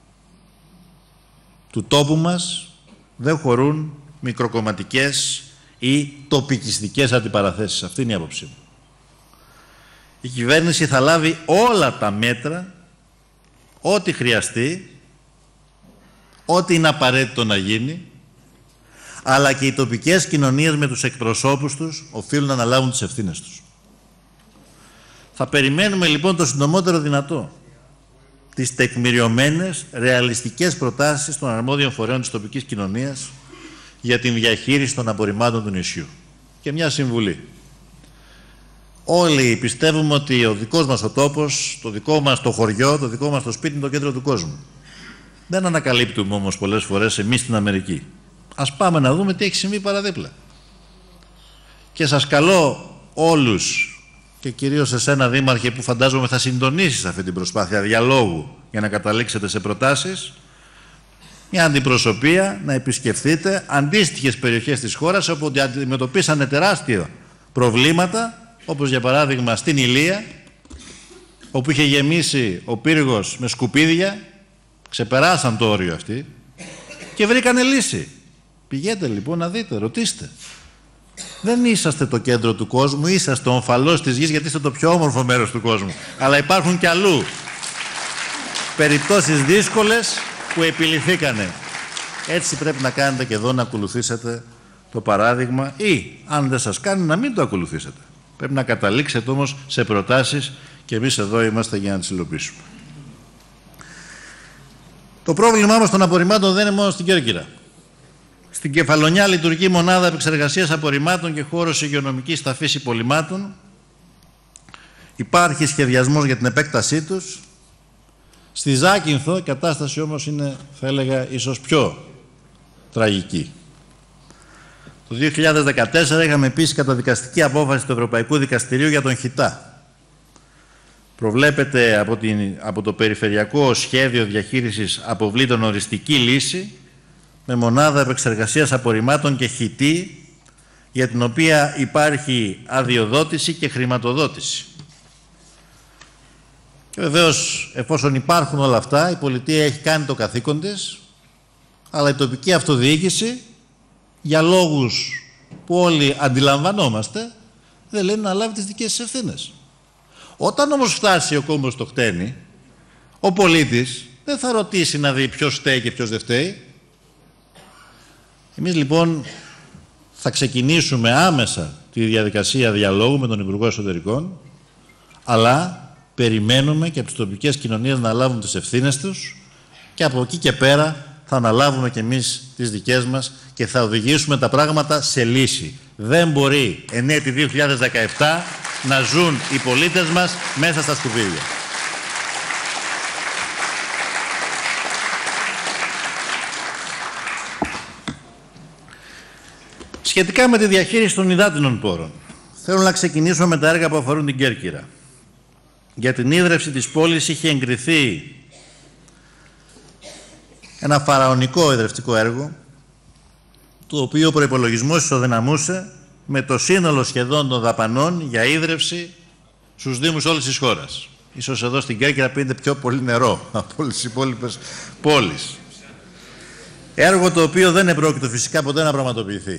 [SPEAKER 1] του τόπου μας, δεν χωρούν μικροκομματικές ή τοπικιστικές αντιπαραθέσεις. Αυτή είναι η άποψή μου. Η κυβέρνηση θα λάβει όλα τα μέτρα, ό,τι χρειαστεί, ό,τι είναι απαραίτητο να γίνει, αλλά και οι τοπικές κοινωνίες με τους εκπροσώπους τους οφείλουν να αναλάβουν τις ευθύνες τους. Θα περιμένουμε λοιπόν το συντομότερο δυνατό τις τεκμηριωμένες, ρεαλιστικές προτάσεις των αρμόδιων φορέων της τοπικής κοινωνίας για την διαχείριση των απορριμμάτων του νησιού. Και μια συμβουλή. Όλοι πιστεύουμε ότι ο δικός μας ο τόπος, το δικό μας το χωριό, το δικό μας το σπίτι είναι το κέντρο του κόσμου. Δεν ανακαλύπτουμε όμως πολλές φορές εμείς στην Αμερική. Ας πάμε να δούμε τι έχει συμβεί παραδίπλα. Και σας καλώ όλους, και κυρίως εσένα Δήμαρχε, που φαντάζομαι θα συντονίσεις αυτή την προσπάθεια διαλόγου για να καταλήξετε σε προτάσεις, μια αντιπροσωπεία να επισκεφθείτε αντίστοιχες περιοχές της χώρας όπου αντιμετωπίσανε τεράστια προβλήματα, όπως για παράδειγμα στην Ηλία, όπου είχε γεμίσει ο πύργος με σκουπίδια, ξεπεράσαν το όριο αυτοί και βρήκανε λύση. Πηγαίνετε λοιπόν να δείτε, ρωτήστε. Δεν είσαστε το κέντρο του κόσμου, είσαστε ο ομφαλός της γης, γιατί είστε το πιο όμορφο μέρος του κόσμου. Αλλά υπάρχουν κι αλλού περιπτώσεις δύσκολες που επιληθήκανε. Έτσι πρέπει να κάνετε και εδώ, να ακολουθήσετε το παράδειγμα ή, αν δεν σας κάνει, να μην το ακολουθήσετε. Πρέπει να καταλήξετε όμως σε προτάσεις και εμείς εδώ είμαστε για να τις υλοποιήσουμε. Το πρόβλημά μας των απορριμμάτων δεν είναι μόνο στην Κέρκυρα. Στην Κεφαλονιά λειτουργεί μονάδα επεξεργασίας απορριμμάτων και χώρος υγειονομικής ταφής υπολειμμάτων. Υπάρχει σχεδιασμός για την επέκτασή τους. Στη Ζάκυνθο η κατάσταση όμως είναι, θα έλεγα, ίσως πιο τραγική. Το δύο χιλιάδες δεκατέσσερα είχαμε επίσης καταδικαστική απόφαση του Ευρωπαϊκού Δικαστηρίου για τον Χιτά. Προβλέπεται από, την, από το Περιφερειακό Σχέδιο Διαχείρισης Αποβλήτων οριστική λύση με μονάδα επεξεργασίας απορριμμάτων και χιτή, για την οποία υπάρχει αδειοδότηση και χρηματοδότηση. Και βεβαίως, εφόσον υπάρχουν όλα αυτά, η πολιτεία έχει κάνει το καθήκον της, αλλά η τοπική αυτοδιοίκηση, για λόγους που όλοι αντιλαμβανόμαστε, δεν λένε να λάβει τις δικές της ευθύνες. Όταν όμως φτάσει ο κόμπος στο χτένι, ο πολίτης δεν θα ρωτήσει να δει ποιος φταίει και ποιος δεν φταίει. Εμείς λοιπόν θα ξεκινήσουμε άμεσα τη διαδικασία διαλόγου με τον Υπουργό Εσωτερικών, αλλά περιμένουμε και από τις τοπικές κοινωνίες να λάβουν τις ευθύνες τους και από εκεί και πέρα θα αναλάβουμε και εμείς τις δικές μας και θα οδηγήσουμε τα πράγματα σε λύση. Δεν μπορεί εν έτη δύο χιλιάδες δεκαεπτά να ζουν οι πολίτες μας μέσα στα σκουπίδια. Σχετικά με τη διαχείριση των υδάτινων πόρων, θέλω να ξεκινήσω με τα έργα που αφορούν την Κέρκυρα. Για την ίδρυυση της πόλης είχε εγκριθεί ένα φαραωνικό ιδρυυτικό έργο, το οποίο ο προϋπολογισμός ισοδυναμούσε με το σύνολο σχεδόν των δαπανών για ίδρυυση στους δήμους όλης της χώρας. Ίσως εδώ στην Κέρκυρα πίνεται πιο πολύ νερό από όλες τις υπόλοιπες πόλεις. Έργο το οποίο δεν επρόκειτο φυσικά ποτέ να πραγματοποιηθεί.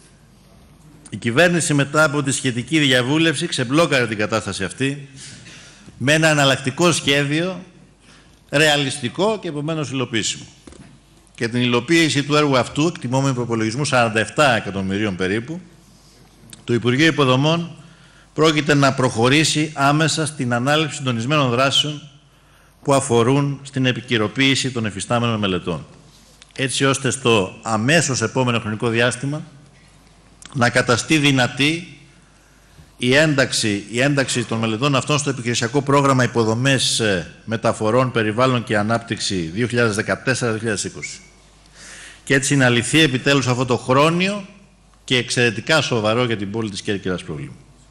[SPEAKER 1] Η κυβέρνηση μετά από τη σχετική διαβούλευση ξεμπλόκαρε την κατάσταση αυτή με ένα εναλλακτικό σχέδιο, ρεαλιστικό και επομένως υλοποιήσιμο. Και την υλοποίηση του έργου αυτού, εκτιμόμενου προπολογισμού σαράντα επτά εκατομμυρίων περίπου, το Υπουργείο Υποδομών πρόκειται να προχωρήσει άμεσα στην ανάληψη συντονισμένων δράσεων που αφορούν στην επικαιροποίηση των εφιστάμενων μελετών, έτσι ώστε στο αμέσως επόμενο χρονικό διάστημα να καταστεί δυνατή η ένταξη, η ένταξη των μελετών αυτών στο επιχειρησιακό πρόγραμμα υποδομές μεταφορών, περιβάλλον και ανάπτυξη δύο χιλιάδες δεκατέσσερα δύο χιλιάδες είκοσι. Και έτσι να λυθεί επιτέλους αυτό το χρόνιο και εξαιρετικά σοβαρό για την πόλη της Κέρκυρας πρόβλημα.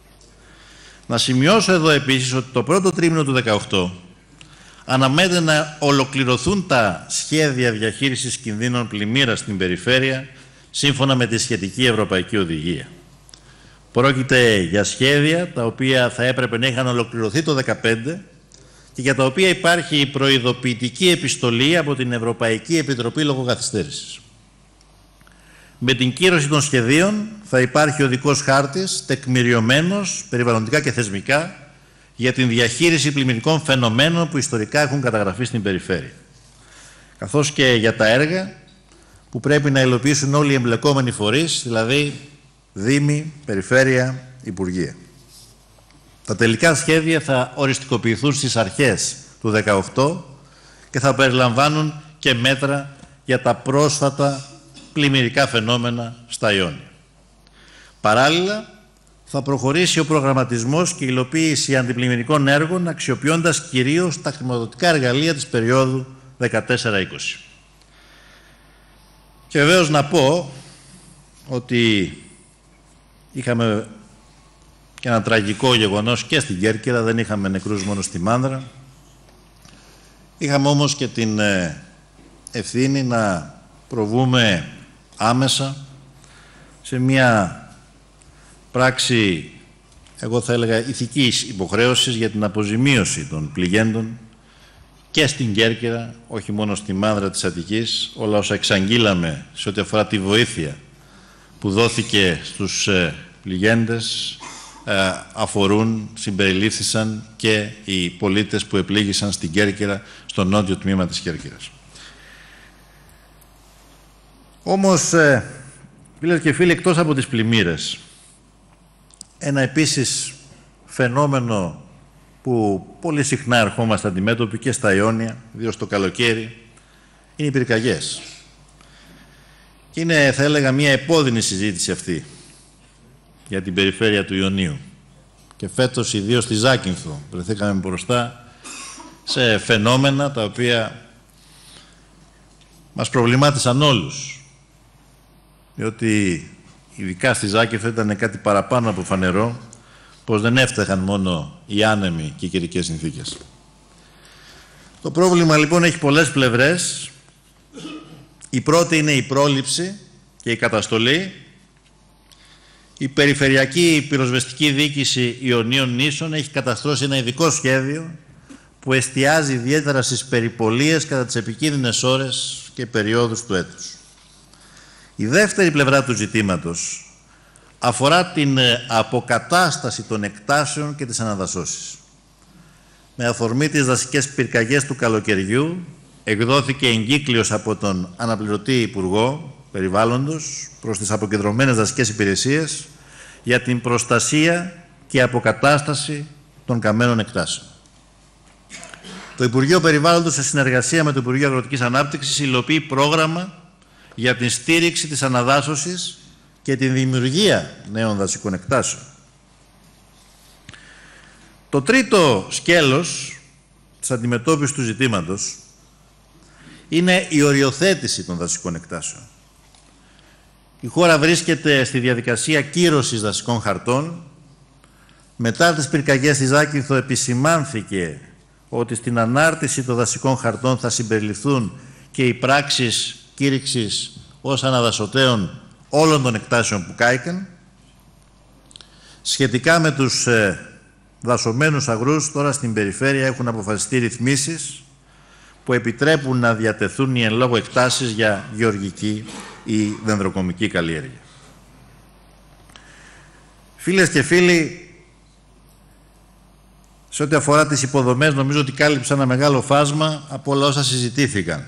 [SPEAKER 1] Να σημειώσω εδώ επίσης ότι το πρώτο τρίμηνο του δύο χιλιάδες δεκαοκτώ αναμένεται να ολοκληρωθούν τα σχέδια διαχείρισης κινδύνων πλημμύρας στην περιφέρεια σύμφωνα με τη σχετική Ευρωπαϊκή Οδηγία. Πρόκειται για σχέδια τα οποία θα έπρεπε να είχαν ολοκληρωθεί το δύο χιλιάδες δεκαπέντε και για τα οποία υπάρχει προειδοποιητική επιστολή από την Ευρωπαϊκή Επιτροπή λόγω καθυστέρησης. Με την κύρωση των σχεδίων θα υπάρχει οδικός χάρτης τεκμηριωμένος περιβαλλοντικά και θεσμικά για την διαχείριση πλημμυρικών φαινομένων που ιστορικά έχουν καταγραφεί στην περιφέρεια, καθώς και για τα έργα που πρέπει να υλοποιήσουν όλοι οι εμπλεκόμενοι φορείς, δηλαδή Δήμοι, Περιφέρεια, Υπουργεία. Τα τελικά σχέδια θα οριστικοποιηθούν στις αρχές του δύο χιλιάδες δεκαοκτώ και θα περιλαμβάνουν και μέτρα για τα πρόσφατα πλημμυρικά φαινόμενα στα Ιόνια. Παράλληλα, θα προχωρήσει ο προγραμματισμός και η υλοποίηση αντιπλημμυρικών έργων, αξιοποιώντας κυρίως τα χρηματοδοτικά εργαλεία της περίοδου δεκατέσσερα είκοσι. Και βεβαίως να πω ότι είχαμε και ένα τραγικό γεγονός και στην Κέρκυρα, δεν είχαμε νεκρούς μόνο στη Μάνδρα. Είχαμε όμως και την ευθύνη να προβούμε άμεσα σε μια πράξη, εγώ θα έλεγα, ηθικής υποχρέωσης για την αποζημίωση των πληγέντων και στην Κέρκυρα, όχι μόνο στη Μάνδρα της Αττικής, όλα όσα εξαγγείλαμε σε ό,τι αφορά τη βοήθεια που δόθηκε στους πληγέντες αφορούν, συμπεριλήφθησαν και οι πολίτες που επλήγησαν στην Κέρκυρα, στο νότιο τμήμα της Κέρκυρας. Όμως, Φίλες και φίλοι, εκτός από τις πλημμύρες, ένα επίσης φαινόμενο που πολύ συχνά ερχόμαστε αντιμέτωποι και στα Ιόνια, ιδίως το καλοκαίρι, είναι οι πυρκαγιές. Και είναι, θα έλεγα, μια επώδυνη συζήτηση αυτή για την περιφέρεια του Ιωνίου. Και φέτος, ιδίως στη Ζάκυνθο, βρεθήκαμε μπροστά σε φαινόμενα τα οποία μας προβλημάτισαν όλους. Διότι ειδικά στη Ζάκυνθο ήταν κάτι παραπάνω από φανερό πως δεν έφταγαν μόνο οι άνεμοι και οι καιρικές συνθήκες. Το πρόβλημα λοιπόν έχει πολλές πλευρές. Η πρώτη είναι η πρόληψη και η καταστολή. Η Περιφερειακή Πυροσβεστική Διοίκηση Ιωνίων Νήσων έχει καταστρώσει ένα ειδικό σχέδιο που εστιάζει ιδιαίτερα στις περιπολίες κατά τις επικίνδυνες ώρες και περιόδους του έτους. Η δεύτερη πλευρά του ζητήματος αφορά την αποκατάσταση των εκτάσεων και τις αναδασώσεις. Με αφορμή τις δασικές πυρκαγιές του καλοκαιριού, εκδόθηκε εγκύκλιος από τον αναπληρωτή Υπουργό Περιβάλλοντος προς τις αποκεντρωμένες δασικές υπηρεσίες για την προστασία και αποκατάσταση των καμένων εκτάσεων. Το Υπουργείο Περιβάλλοντος, σε συνεργασία με το Υπουργείο Αγροτικής Ανάπτυξης, υλοποιεί πρόγραμμα για την στήριξη της αναδάσωσης και την δημιουργία νέων δασικών εκτάσεων. Το τρίτο σκέλος της αντιμετώπισης του ζητήματος είναι η οριοθέτηση των δασικών εκτάσεων. Η χώρα βρίσκεται στη διαδικασία κύρωσης δασικών χαρτών. Μετά τις πυρκαγιές στη Ζάκυνθο επισημάνθηκε ότι στην ανάρτηση των δασικών χαρτών θα συμπεριληφθούν και οι πράξεις κήρυξης ως αναδασωτέων όλων των εκτάσεων που κάηκαν. Σχετικά με τους ε, δασωμένους αγρούς, τώρα στην περιφέρεια έχουν αποφασιστεί ρυθμίσεις που επιτρέπουν να διατεθούν οι εν λόγω εκτάσεις για γεωργική ή δενδροκομική καλλιέργεια. Φίλες και φίλοι, σε ό,τι αφορά τις υποδομές, νομίζω ότι κάλυψα ένα μεγάλο φάσμα από όλα όσα συζητήθηκαν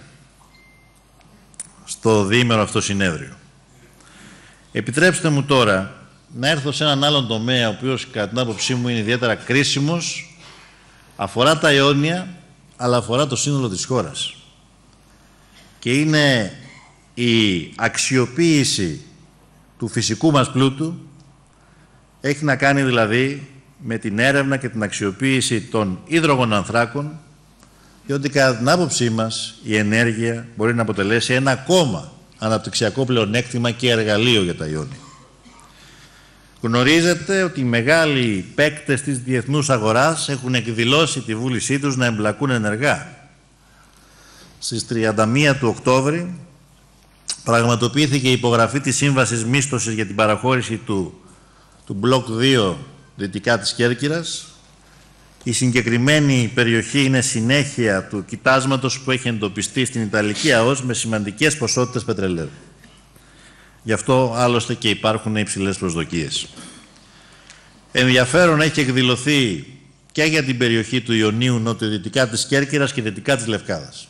[SPEAKER 1] στο διήμερο αυτό συνέδριο. Επιτρέψτε μου τώρα να έρθω σε έναν άλλον τομέα, ο οποίος κατά την άποψή μου είναι ιδιαίτερα κρίσιμος, αφορά τα Ιόνια, αλλά αφορά το σύνολο της χώρας. Και είναι η αξιοποίηση του φυσικού μας πλούτου, έχει να κάνει δηλαδή με την έρευνα και την αξιοποίηση των υδρογονανθράκων, διότι κατά την άποψή μας η ενέργεια μπορεί να αποτελέσει ένα ακόμα αναπτυξιακό πλεονέκτημα και εργαλείο για τα Ιόνια. Γνωρίζετε ότι οι μεγάλοι παίκτες της διεθνούς αγοράς έχουν εκδηλώσει τη βούλησή τους να εμπλακούν ενεργά. Στις τριάντα μία του Οκτώβρη πραγματοποιήθηκε η υπογραφή της Σύμβασης Μίσθωσης για την παραχώρηση του, του Μπλοκ δύο δυτικά της Κέρκυρας. Η συγκεκριμένη περιοχή είναι συνέχεια του κοιτάσματος που έχει εντοπιστεί στην Ιταλική ΑΟΣ με σημαντικές ποσότητες πετρελαίου. Γι' αυτό άλλωστε και υπάρχουν υψηλές προσδοκίες. Ενδιαφέρον έχει εκδηλωθεί και για την περιοχή του Ιωνίου νοτιοδυτικά της Κέρκυρας και δυτικά της Λευκάδας.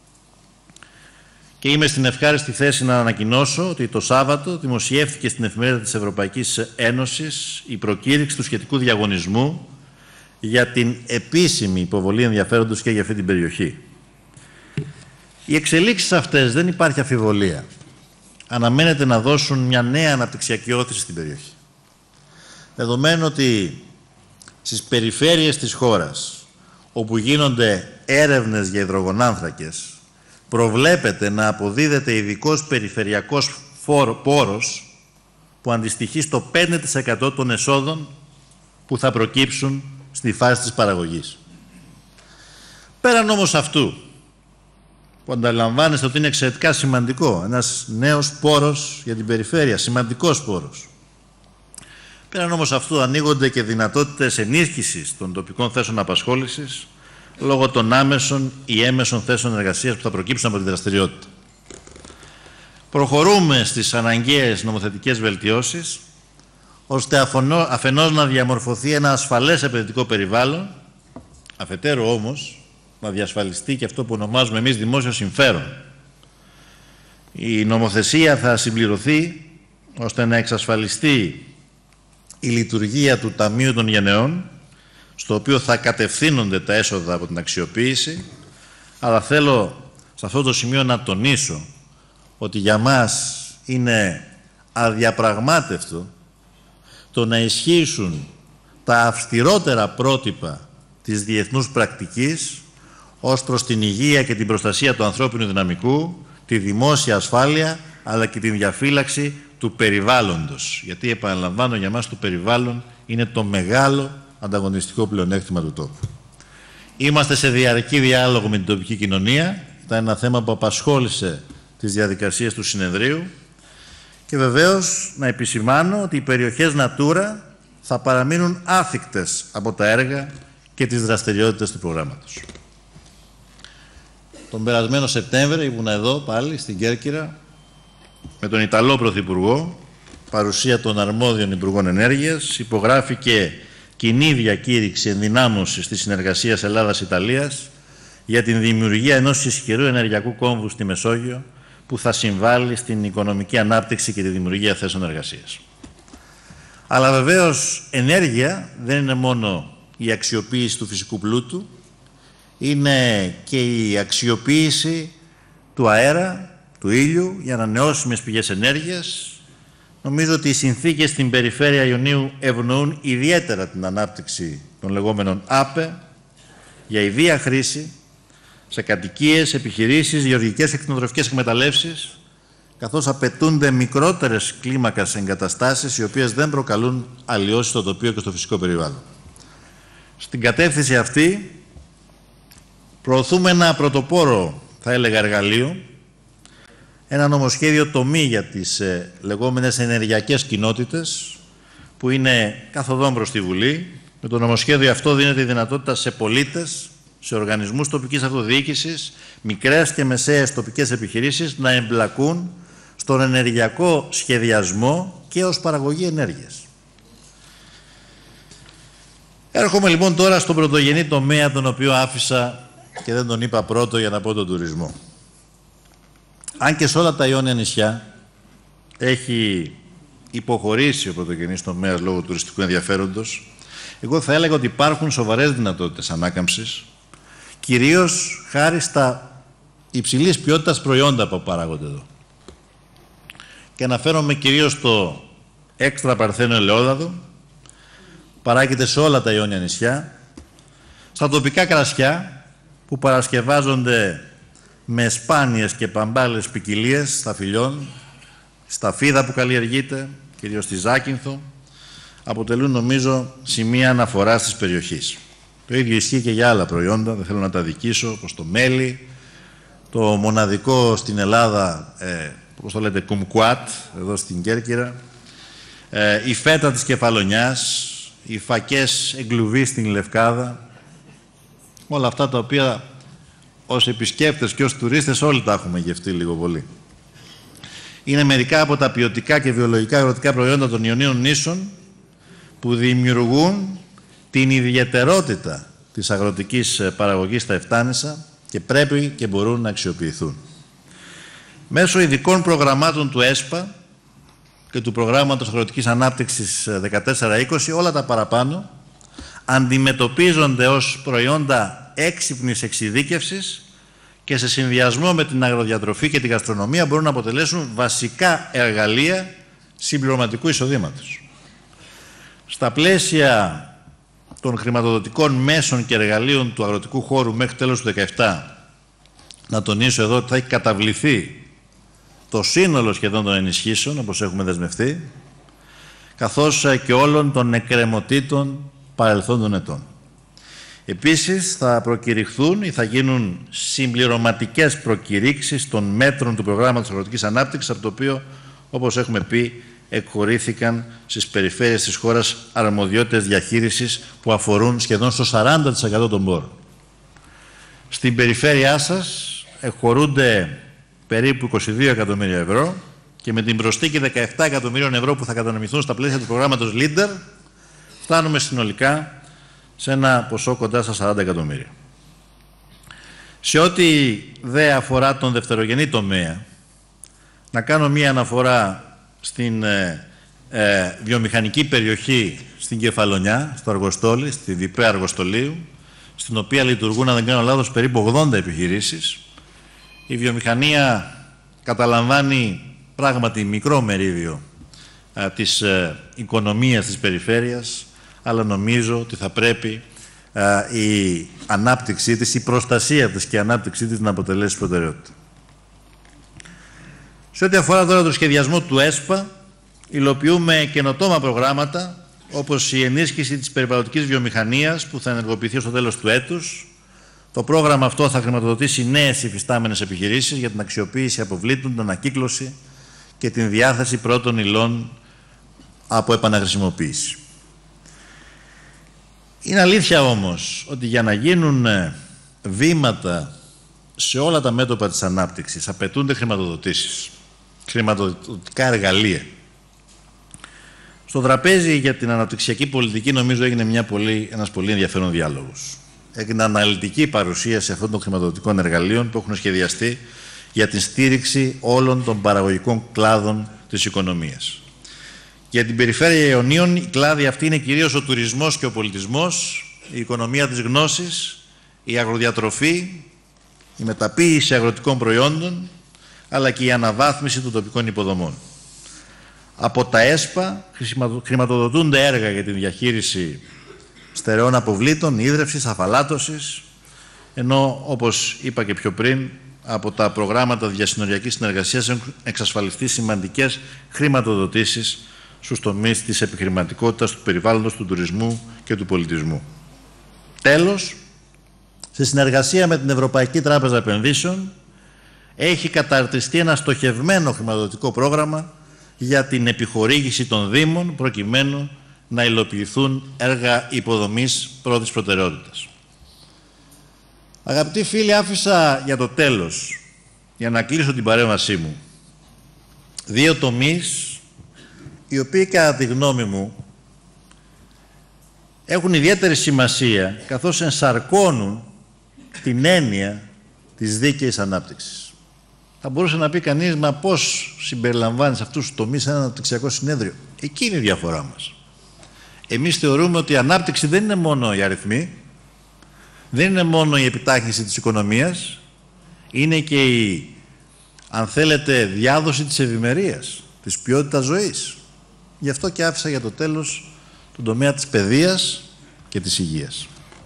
[SPEAKER 1] Και είμαι στην ευχάριστη θέση να ανακοινώσω ότι το Σάββατο δημοσιεύθηκε στην εφημερίδα της Ευρωπαϊκής Ένωσης η προκήρυξη του σχετικού διαγωνισμού για την επίσημη υποβολή ενδιαφέροντος και για αυτή την περιοχή. Οι εξελίξεις αυτές, δεν υπάρχει αμφιβολία, αναμένεται να δώσουν μια νέα αναπτυξιακή όθηση στην περιοχή. Δεδομένου ότι στις περιφέρειες της χώρας, όπου γίνονται έρευνες για υδρογονάνθρακες, προβλέπεται να αποδίδεται ειδικός περιφερειακός πόρος που αντιστοιχεί στο πέντε τοις εκατό των εσόδων που θα προκύψουν στη φάση της παραγωγής. Πέραν όμως αυτού, που ανταλαμβάνεστε ότι είναι εξαιρετικά σημαντικό, ένας νέος πόρος για την περιφέρεια, σημαντικός πόρος. Πέραν όμως αυτού ανοίγονται και δυνατότητες ενίσχυσης των τοπικών θέσεων απασχόλησης λόγω των άμεσων ή έμεσων θέσεων εργασίας που θα προκύψουν από τη δραστηριότητα. Προχωρούμε στις αναγκαίες νομοθετικές βελτιώσεις, ώστε αφενός να διαμορφωθεί ένα ασφαλές επενδυτικό περιβάλλον, αφετέρου όμως να διασφαλιστεί και αυτό που ονομάζουμε εμείς δημόσιο συμφέρον. Η νομοθεσία θα συμπληρωθεί ώστε να εξασφαλιστεί η λειτουργία του Ταμείου των Γενεών, στο οποίο θα κατευθύνονται τα έσοδα από την αξιοποίηση, αλλά θέλω σε αυτό το σημείο να τονίσω ότι για μας είναι αδιαπραγμάτευτο το να ισχύσουν τα αυστηρότερα πρότυπα της διεθνούς πρακτικής ως προς την υγεία και την προστασία του ανθρώπινου δυναμικού, τη δημόσια ασφάλεια, αλλά και την διαφύλαξη του περιβάλλοντος. Γιατί, επαναλαμβάνω, για μας το περιβάλλον είναι το μεγάλο ανταγωνιστικό πλεονέκτημα του τόπου. Είμαστε σε διαρκή διάλογο με την τοπική κοινωνία. Ήταν ένα θέμα που απασχόλησε τις διαδικασίες του συνεδρίου. Και βεβαίως να επισημάνω ότι οι περιοχές Natura θα παραμείνουν άθικτες από τα έργα και τις δραστηριότητες του προγράμματος. Τον περασμένο Σεπτέμβριο ήμουν εδώ πάλι στην Κέρκυρα με τον Ιταλό Πρωθυπουργό, παρουσία των αρμόδιων Υπουργών Ενέργειας, υπογράφηκε κοινή διακήρυξη ενδυνάμωσης της συνεργασίας Ελλάδας-Ιταλίας για την δημιουργία ενός ισχυρού ενεργειακού κόμβου στη Μεσόγειο που θα συμβάλλει στην οικονομική ανάπτυξη και τη δημιουργία θέσεων εργασίας. Αλλά βεβαίως ενέργεια δεν είναι μόνο η αξιοποίηση του φυσικού πλούτου, είναι και η αξιοποίηση του αέρα, του ήλιου για ανανεώσιμες πηγές ενέργειας. Νομίζω ότι οι συνθήκες στην περιφέρεια Ιωνίου ευνοούν ιδιαίτερα την ανάπτυξη των λεγόμενων ΑΠΕ για ιδία χρήση σε κατοικίες, επιχειρήσεις, γεωργικές και κτηνοτροφικές εκμεταλλεύσεις, καθώς απαιτούνται μικρότερες κλίμακας εγκαταστάσεις, οι οποίες δεν προκαλούν αλλοιώσεις στο τοπίο και στο φυσικό περιβάλλον. Στην κατεύθυνση αυτή προωθούμε ένα πρωτοπόρο, θα έλεγα, εργαλείο, ένα νομοσχέδιο τομή για τις ε, λεγόμενες ενεργειακές κοινότητες, που είναι καθοδόν προς τη Βουλή. Με το νομοσχέδιο αυτό δίνεται η δυνατότητα σε πολίτες, σε οργανισμούς τοπικής αυτοδιοίκησης, μικρές και μεσαίες τοπικές επιχειρήσεις να εμπλακούν στον ενεργειακό σχεδιασμό και ως παραγωγή ενέργειας. Έρχομαι λοιπόν τώρα στον πρωτογενή τομέα, τον οποίο άφησα και δεν τον είπα πρώτο, για να πω τον τουρισμό. Αν και σε όλα τα Ιόνια νησιά έχει υποχωρήσει ο πρωτογενής τομέας λόγω τουριστικού ενδιαφέροντος, εγώ θα έλεγα ότι υπάρχουν σοβαρές δυνατότητες ανάκαμψης, κυρίως χάρη στα υψηλής ποιότητας προϊόντα που παράγονται εδώ. Και αναφέρομαι κυρίως στο έξτρα παρθένο ελαιόδαδο, παράγεται σε όλα τα Ιόνια νησιά, στα τοπικά κρασιά που παρασκευάζονται με σπάνιες και παμπάλες ποικιλίες σταφυλιών, στα φίδα που καλλιεργείται, κυρίως στη Ζάκυνθο, αποτελούν νομίζω σημεία αναφοράς της περιοχής. Το ίδιο ισχύει και για άλλα προϊόντα, δεν θέλω να τα δικήσω, όπως το μέλι, το μοναδικό στην Ελλάδα, ε, όπως το λέτε, κουμκουάτ, εδώ στην Κέρκυρα, ε, η φέτα της Κεφαλονιάς, οι φακές εγκλουβί στην Λευκάδα, όλα αυτά τα οποία ως επισκέπτες και ως τουρίστες όλοι τα έχουμε γευτεί λίγο πολύ. Είναι μερικά από τα ποιοτικά και βιολογικά αγροτικά προϊόντα των Ιωνίων νήσων που δημιουργούν την ιδιαιτερότητα της αγροτικής παραγωγής στα Εφτάνησα και πρέπει και μπορούν να αξιοποιηθούν. Μέσω ειδικών προγραμμάτων του ΕΣΠΑ και του Προγράμματος Αγροτικής Ανάπτυξης δεκατέσσερα είκοσι, όλα τα παραπάνω αντιμετωπίζονται ως προϊόντα έξυπνης εξειδίκευσης και σε συνδυασμό με την αγροδιατροφή και την γαστρονομία μπορούν να αποτελέσουν βασικά εργαλεία συμπληρωματικού εισοδήματος. Στα πλαίσια των χρηματοδοτικών μέσων και εργαλείων του αγροτικού χώρου μέχρι τέλος του δύο χιλιάδες δεκαεπτά, να τονίσω εδώ ότι θα έχει καταβληθεί το σύνολο σχεδόν των ενισχύσεων, όπως έχουμε δεσμευτεί, καθώς και όλων των εκκρεμωτήτων παρελθόντων ετών. Επίσης, θα προκηρυχθούν ή θα γίνουν συμπληρωματικές προκηρύξεις των μέτρων του Προγράμματος Αγροτικής Ανάπτυξης, από το οποίο, όπως έχουμε πει, εκχωρήθηκαν στις περιφέρειες της χώρας αρμοδιότητες διαχείρισης που αφορούν σχεδόν στο σαράντα τοις εκατό των πόρων. Στην περιφέρειά σας εκχωρούνται περίπου είκοσι δύο εκατομμύρια ευρώ και με την προσθήκη δεκαεπτά εκατομμυρίων ευρώ που θα κατανομηθούν στα πλαίσια του προγράμματος Leader, φτάνουμε συνολικά σε ένα ποσό κοντά στα σαράντα εκατομμύρια. Σε ό,τι δε αφορά τον δευτερογενή τομέα, να κάνω μία αναφορά στην ε, ε, βιομηχανική περιοχή στην Κεφαλονιά, στο Αργοστόλι, στη διπραία Αργοστολίου, στην οποία λειτουργούν, αν δεν κάνω λάθος, περίπου ογδόντα επιχειρήσεις. Η βιομηχανία καταλαμβάνει πράγματι μικρό μερίδιο α, της ε, οικονομίας της περιφέρειας, αλλά νομίζω ότι θα πρέπει α, η ανάπτυξή της, η προστασία της και η ανάπτυξή της να αποτελέσει προτεραιότητα. Σε ό,τι αφορά τώρα το σχεδιασμό του ΕΣΠΑ, υλοποιούμε καινοτόμα προγράμματα, όπως η ενίσχυση της περιβαλλοντικής βιομηχανίας που θα ενεργοποιηθεί στο τέλος του έτους. Το πρόγραμμα αυτό θα χρηματοδοτήσει νέες υφιστάμενες επιχειρήσεις για την αξιοποίηση αποβλήτων, την ανακύκλωση και την διάθεση πρώτων υλών από επαναχρησιμοποίηση. Είναι αλήθεια όμως ότι για να γίνουν βήματα σε όλα τα μέτωπα της ανάπτυξης απαιτούνται χρηματοδοτήσεις, χρηματοδοτικά εργαλεία. Στο τραπέζι για την αναπτυξιακή πολιτική νομίζω έγινε μια πολύ, ένας πολύ ενδιαφέρον διάλογος. Έγινε αναλυτική παρουσίαση αυτών των χρηματοδοτικών εργαλείων που έχουν σχεδιαστεί για την στήριξη όλων των παραγωγικών κλάδων της οικονομίας. Για την περιφέρεια Ιωνίων, οι κλάδοι αυτοί είναι κυρίως ο τουρισμός και ο πολιτισμός, η οικονομία της γνώσης, η αγροδιατροφή, η μεταποίηση αγροτικών προϊόντων, αλλά και η αναβάθμιση των τοπικών υποδομών. Από τα ΕΣΠΑ χρηματοδοτούνται έργα για τη διαχείριση στερεών αποβλήτων, ίδρευσης, αφαλάτωσης, ενώ, όπως είπα και πιο πριν, από τα προγράμματα διασυνοριακής συνεργασίας έχουν εξασφαλιστεί σημαντικές χρηματοδοτήσεις στους τομείς της επιχειρηματικότητας, του περιβάλλοντος, του τουρισμού και του πολιτισμού. Τέλος, σε συνεργασία με την Ευρωπαϊκή Τράπεζα Επενδύσεων, έχει καταρτιστεί ένα στοχευμένο χρηματοδοτικό πρόγραμμα για την επιχορήγηση των Δήμων, προκειμένου να υλοποιηθούν έργα υποδομής πρώτης προτεραιότητας. Αγαπητοί φίλοι, άφησα για το τέλος, για να κλείσω την παρέμβασή μου, δύο τομείς οι οποίοι κατά τη γνώμη μου έχουν ιδιαίτερη σημασία καθώς ενσαρκώνουν την έννοια της δίκαιης ανάπτυξης. Θα μπορούσε να πει κανείς, μα πώς συμπεριλαμβάνει σε αυτούς τους τομείς ένα αναπτυξιακό συνέδριο? Εκεί είναι η διαφορά μας. Εμείς θεωρούμε ότι η ανάπτυξη δεν είναι μόνο οι αριθμοί, δεν είναι μόνο η επιτάχυνση της οικονομίας, είναι και η, αν θέλετε, διάδοση της ευημερίας, της ποιότητας ζωής. Γι' αυτό και άφησα για το τέλος τον τομέα της παιδείας και της υγείας.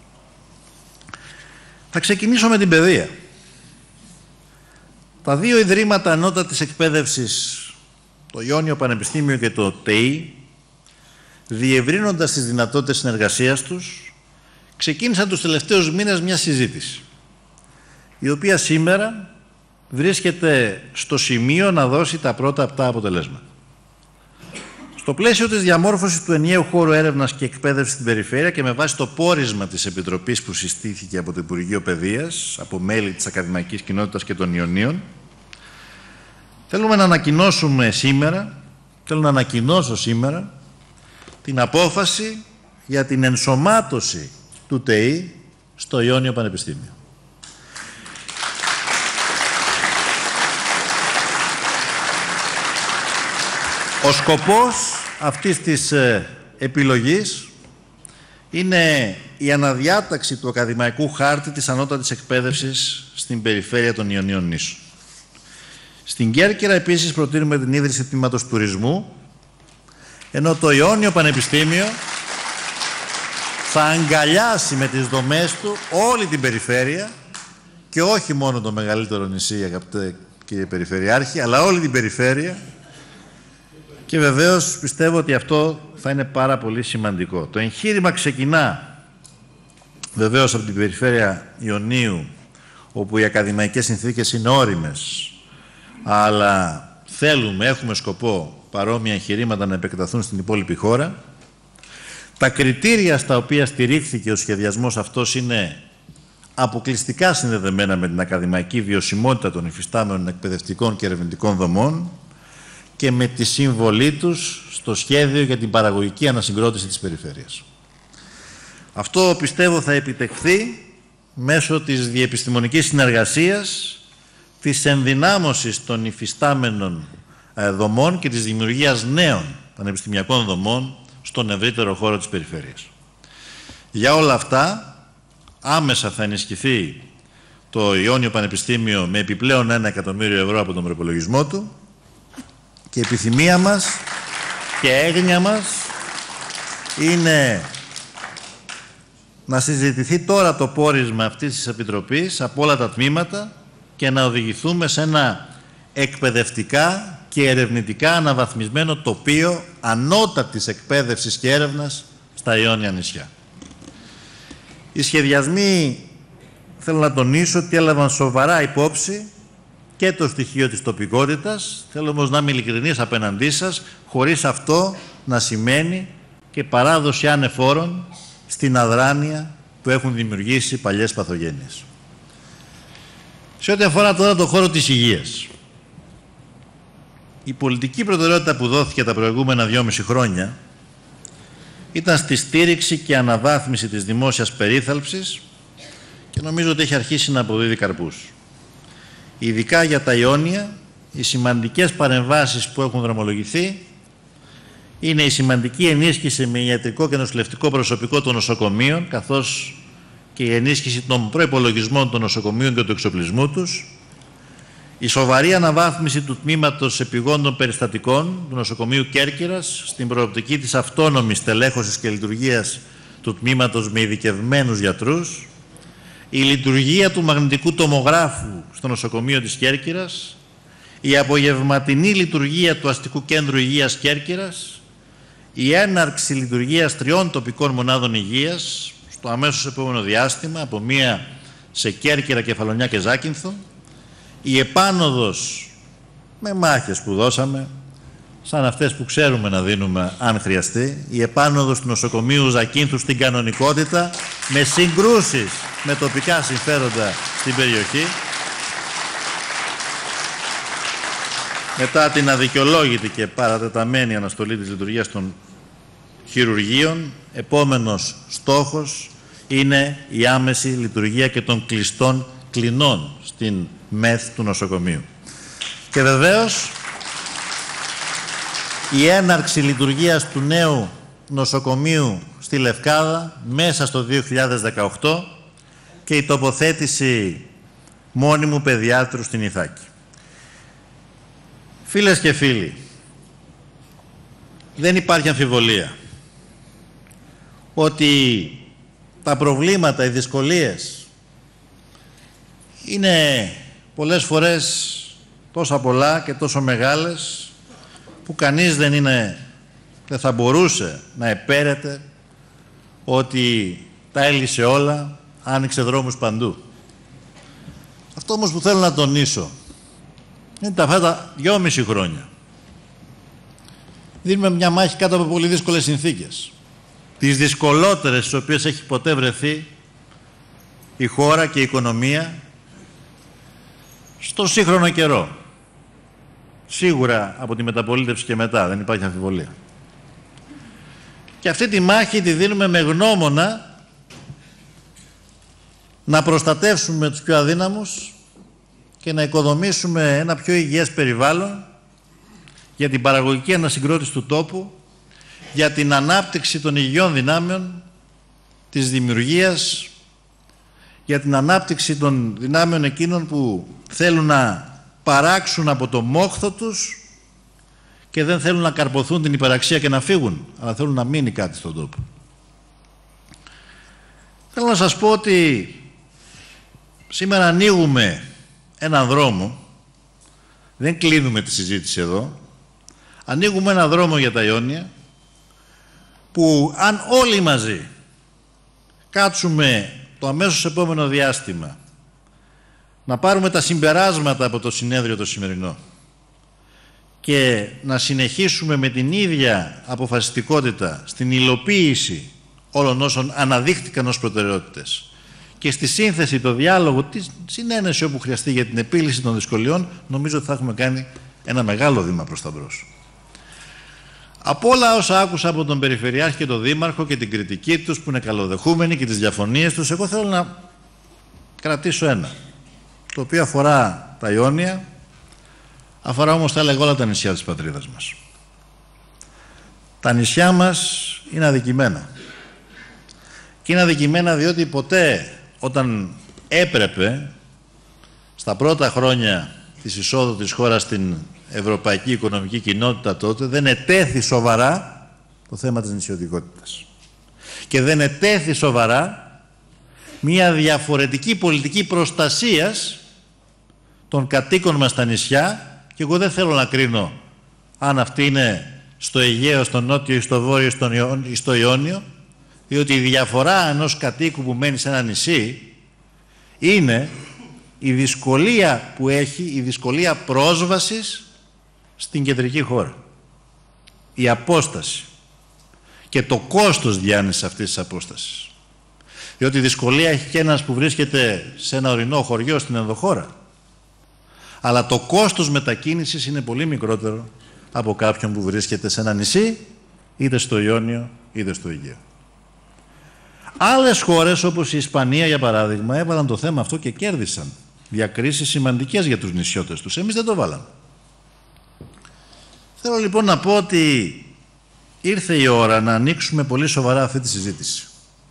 [SPEAKER 1] Θα ξεκινήσω με την παιδεία. Τα δύο ιδρύματα ανώτατης εκπαίδευσης, το Ιόνιο Πανεπιστήμιο και το ΤΕΙ, διευρύνοντας τις δυνατότητες συνεργασίας τους, ξεκίνησαν τους τελευταίους μήνες μια συζήτηση, η οποία σήμερα βρίσκεται στο σημείο να δώσει τα πρώτα αυτά αποτελέσματα. Στο πλαίσιο της διαμόρφωσης του ενιαίου χώρου έρευνας και εκπαίδευσης στην περιφέρεια και με βάση το πόρισμα της Επιτροπής που συστήθηκε από το Υπουργείο Παιδείας, από μέλη της ακαδημαϊκής κοινότητας και των Ιωνίων, θέλουμε να ανακοινώσουμε σήμερα, θέλω να ανακοινώσω σήμερα, την απόφαση για την ενσωμάτωση του ΤΕΙ στο Ιόνιο Πανεπιστήμιο. Ο σκοπός αυτής της ε, επιλογής είναι η αναδιάταξη του ακαδημαϊκού χάρτη της ανώτατης εκπαίδευσης στην περιφέρεια των Ιωνίων νήσων. Στην Κέρκυρα επίσης προτείνουμε την ίδρυση τμήματος τουρισμού, ενώ το Ιόνιο Πανεπιστήμιο θα αγκαλιάσει με τις δομές του όλη την περιφέρεια και όχι μόνο το μεγαλύτερο νησί, αγαπητέ κύριε Περιφερειάρχη, αλλά όλη την περιφέρεια. Και βεβαίως πιστεύω ότι αυτό θα είναι πάρα πολύ σημαντικό. Το εγχείρημα ξεκινά βεβαίως από την περιφέρεια Ιωνίου, όπου οι ακαδημαϊκές συνθήκες είναι όριμες, αλλά θέλουμε, έχουμε σκοπό παρόμοια εγχειρήματα να επεκταθούν στην υπόλοιπη χώρα. Τα κριτήρια στα οποία στηρίχθηκε ο σχεδιασμός αυτός είναι αποκλειστικά συνδεδεμένα με την ακαδημαϊκή βιωσιμότητα των υφιστάμενων εκπαιδευτικών και ερευνητικών δομών και με τη συμβολή τους στο σχέδιο για την παραγωγική ανασυγκρότηση της περιφέρειας. Αυτό πιστεύω θα επιτευχθεί μέσω της διεπιστημονικής συνεργασίας, της ενδυνάμωσης των υφιστάμενων δομών και της δημιουργίας νέων πανεπιστημιακών δομών στον ευρύτερο χώρο της περιφέρειας. Για όλα αυτά, άμεσα θα ενισχυθεί το Ιόνιο Πανεπιστήμιο με επιπλέον ένα εκατομμύριο ευρώ από τον προϋπολογισμό του και η επιθυμία μας και έγνοια μας είναι να συζητηθεί τώρα το πόρισμα αυτής της Επιτροπής από όλα τα τμήματα και να οδηγηθούμε σε ένα εκπαιδευτικά και ερευνητικά αναβαθμισμένο τοπίο ανώτατης εκπαίδευσης και έρευνας στα Ιόνια νησιά. Οι σχεδιασμοί, θέλω να τονίσω, ότι έλαβαν σοβαρά υπόψη και το στοιχείο της τοπικότητας. Θέλω όμως να είμαι ειλικρινής απέναντί σας, χωρίς αυτό να σημαίνει και παράδοση ανεφόρων στην αδράνεια που έχουν δημιουργήσει παλιές παθογένειες. Σε ό,τι αφορά τώρα το χώρο της υγείας, η πολιτική προτεραιότητα που δόθηκε τα προηγούμενα δυόμιση χρόνια ήταν στη στήριξη και αναβάθμιση της δημόσιας περίθαλψης και νομίζω ότι έχει αρχίσει να αποδίδει καρπούς. Ειδικά για τα Ιόνια, οι σημαντικές παρεμβάσεις που έχουν δρομολογηθεί είναι η σημαντική ενίσχυση με ιατρικό και νοσηλευτικό προσωπικό των νοσοκομείων, καθώς και η ενίσχυση των προϋπολογισμών των νοσοκομείων και του εξοπλισμού τους, η σοβαρή αναβάθμιση του τμήματος επιγόντων περιστατικών του νοσοκομείου Κέρκυρας στην προοπτική της αυτόνομης τελέχωσης και λειτουργίας του τμήματος με ειδικευμένους γιατρούς, η λειτουργία του μαγνητικού τομογράφου στο νοσοκομείο της Κέρκυρας, η απογευματινή λειτουργία του Αστικού Κέντρου Υγείας Κέρκυρας, η έναρξη λειτουργίας τριών τοπικών μονάδων υγείας στο αμέσως επόμενο διάστημα, από μία σε Κέρκυρα, Κεφαλονιά και Ζάκυνθο, η επάνωδος με μάχες που δώσαμε, σαν αυτές που ξέρουμε να δίνουμε αν χρειαστεί, η επάνωδος του νοσοκομείου Ζακύνθου στην κανονικότητα, με συγκρούσεις με τοπικά συμφέροντα στην περιοχή, μετά την αδικαιολόγητη και παρατεταμένη αναστολή της λειτουργίας των χειρουργείων, επόμενος στόχος είναι η άμεση λειτουργία και των κλειστών κλινών στην ΜΕΘ του νοσοκομείου. Και βεβαίως η έναρξη λειτουργίας του νέου νοσοκομείου στη Λευκάδα μέσα στο δύο χιλιάδες δεκαοκτώ και η τοποθέτηση μόνιμου παιδιάτρου στην Ιθάκη. Φίλες και φίλοι, δεν υπάρχει αμφιβολία ότι τα προβλήματα, οι δυσκολίες είναι πολλές φορές τόσα πολλά και τόσο μεγάλες που κανείς δεν είναι, δεν θα μπορούσε να επέρεται ότι τα έλυσε όλα, άνοιξε δρόμους παντού. Αυτό όμως που θέλω να τονίσω είναι τα αυτά τα δυόμιση χρόνια δίνουμε μια μάχη κάτω από πολύ δύσκολες συνθήκες. Τις δυσκολότερες στις οποίες έχει ποτέ βρεθεί η χώρα και η οικονομία στον σύγχρονο καιρό. Σίγουρα από τη μεταπολίτευση και μετά, δεν υπάρχει αμφιβολία. Και αυτή τη μάχη τη δίνουμε με γνώμονα να προστατεύσουμε τους πιο αδύναμους και να οικοδομήσουμε ένα πιο υγιές περιβάλλον για την παραγωγική ανασυγκρότηση του τόπου, για την ανάπτυξη των υγιών δυνάμεων της δημιουργίας, για την ανάπτυξη των δυνάμεων εκείνων που θέλουν να παράξουν από το μόχθο τους και δεν θέλουν να καρποθούν την υπεραξία και να φύγουν, αλλά θέλουν να μείνει κάτι στον τόπο. Θέλω να σας πω ότι σήμερα ανοίγουμε έναν δρόμο, δεν κλείνουμε τη συζήτηση εδώ, ανοίγουμε έναν δρόμο για τα Ιόνια που αν όλοι μαζί κάτσουμε το αμέσως επόμενο διάστημα να πάρουμε τα συμπεράσματα από το συνέδριο το σημερινό και να συνεχίσουμε με την ίδια αποφασιστικότητα στην υλοποίηση όλων όσων αναδείχθηκαν ως προτεραιότητες και στη σύνθεση, το διάλογο, τη συνένεση όπου χρειαστεί για την επίλυση των δυσκολιών, νομίζω ότι θα έχουμε κάνει ένα μεγάλο βήμα προς τα μπρος. Από όλα όσα άκουσα από τον Περιφερειάρχη και τον Δήμαρχο και την κριτική τους που είναι καλοδεχούμενοι και τις διαφωνίες τους, εγώ θέλω να κρατήσω ένα, το οποίο αφορά τα Ιόνια, Αφορά όμως, θα έλεγα, όλα τα νησιά της πατρίδας μας. Τα νησιά μας είναι αδικημένα. Και είναι αδικημένα διότι ποτέ, όταν έπρεπε, στα πρώτα χρόνια της εισόδου της χώρας στην Ευρωπαϊκή Οικονομική Κοινότητα τότε, δεν ετέθη σοβαρά το θέμα της νησιωτικότητας. Και δεν ετέθη σοβαρά μια διαφορετική πολιτική προστασίας των κατοίκων μας στα νησιά, και εγώ δεν θέλω να κρίνω αν αυτή είναι στο Αιγαίο, στο Νότιο ή στο Βόρειο ή στο Ιόνιο, διότι η διαφορά ενός κατοίκου που μένει σε ένα νησί είναι η δυσκολία που έχει, η δυσκολία πρόσβασης στην κεντρική χώρα. Η απόσταση και το κόστος διάνυσης αυτής της απόστασης. Διότι η δυσκολία έχει και ένας που βρίσκεται σε ένα ορεινό χωριό στην ενδοχώρα. Αλλά το κόστος μετακίνησης είναι πολύ μικρότερο από κάποιον που βρίσκεται σε ένα νησί, είτε στο Ιόνιο είτε στο Αιγαίο. Άλλες χώρες, όπως η Ισπανία για παράδειγμα, έβαλαν το θέμα αυτό και κέρδισαν διακρίσεις σημαντικές για τους νησιώτες τους. Εμείς δεν το βάλαμε. Θέλω λοιπόν να πω ότι ήρθε η ώρα να ανοίξουμε πολύ σοβαρά αυτή τη συζήτηση.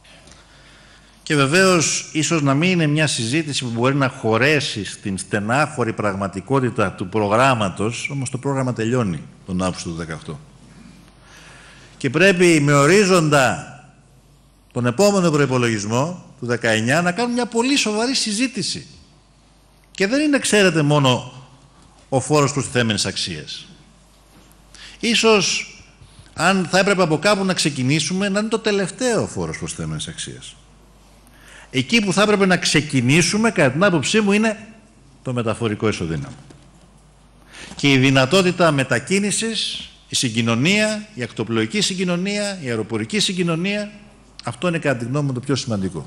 [SPEAKER 1] Και βεβαίως ίσως να μην είναι μια συζήτηση που μπορεί να χωρέσει στην στενάχωρη πραγματικότητα του προγράμματος, όμως το πρόγραμμα τελειώνει τον Αύγουστο του δύο χιλιάδες δεκαοκτώ. Και πρέπει με ορίζοντα τον επόμενο προϋπολογισμό του δεκαεννιά να κάνουμε μια πολύ σοβαρή συζήτηση. Και δεν είναι, ξέρετε, μόνο ο φόρος προστιθέμενης αξίας. Ίσως, αν θα έπρεπε από κάπου να ξεκινήσουμε, να είναι το τελευταίο φόρος προστιθέμενης αξίας. Εκεί που θα έπρεπε να ξεκινήσουμε, κατά την άποψή μου, είναι το μεταφορικό ισοδύναμο. Και η δυνατότητα μετακίνησης, η συγκοινωνία, η ακτοπλοϊκή συγκοινωνία, η αεροπορική συγκοινωνία, αυτό είναι κατά τη γνώμη μου το πιο σημαντικό.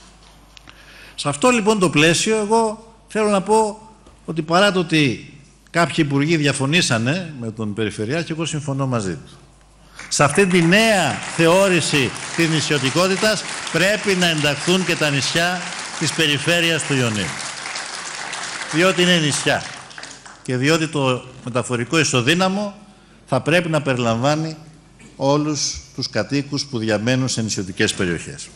[SPEAKER 1] Σε αυτό λοιπόν το πλαίσιο, εγώ θέλω να πω ότι παρά το ότι κάποιοι υπουργοί διαφωνήσανε με τον Περιφερειάρχη, εγώ συμφωνώ μαζί του. Σε αυτή τη νέα θεώρηση της νησιωτικότητας πρέπει να ενταχθούν και τα νησιά της περιφέρειας του Ιωνίου. Διότι είναι νησιά και διότι το μεταφορικό ισοδύναμο θα πρέπει να περιλαμβάνει όλους τους κατοίκους που διαμένουν σε νησιωτικές περιοχές.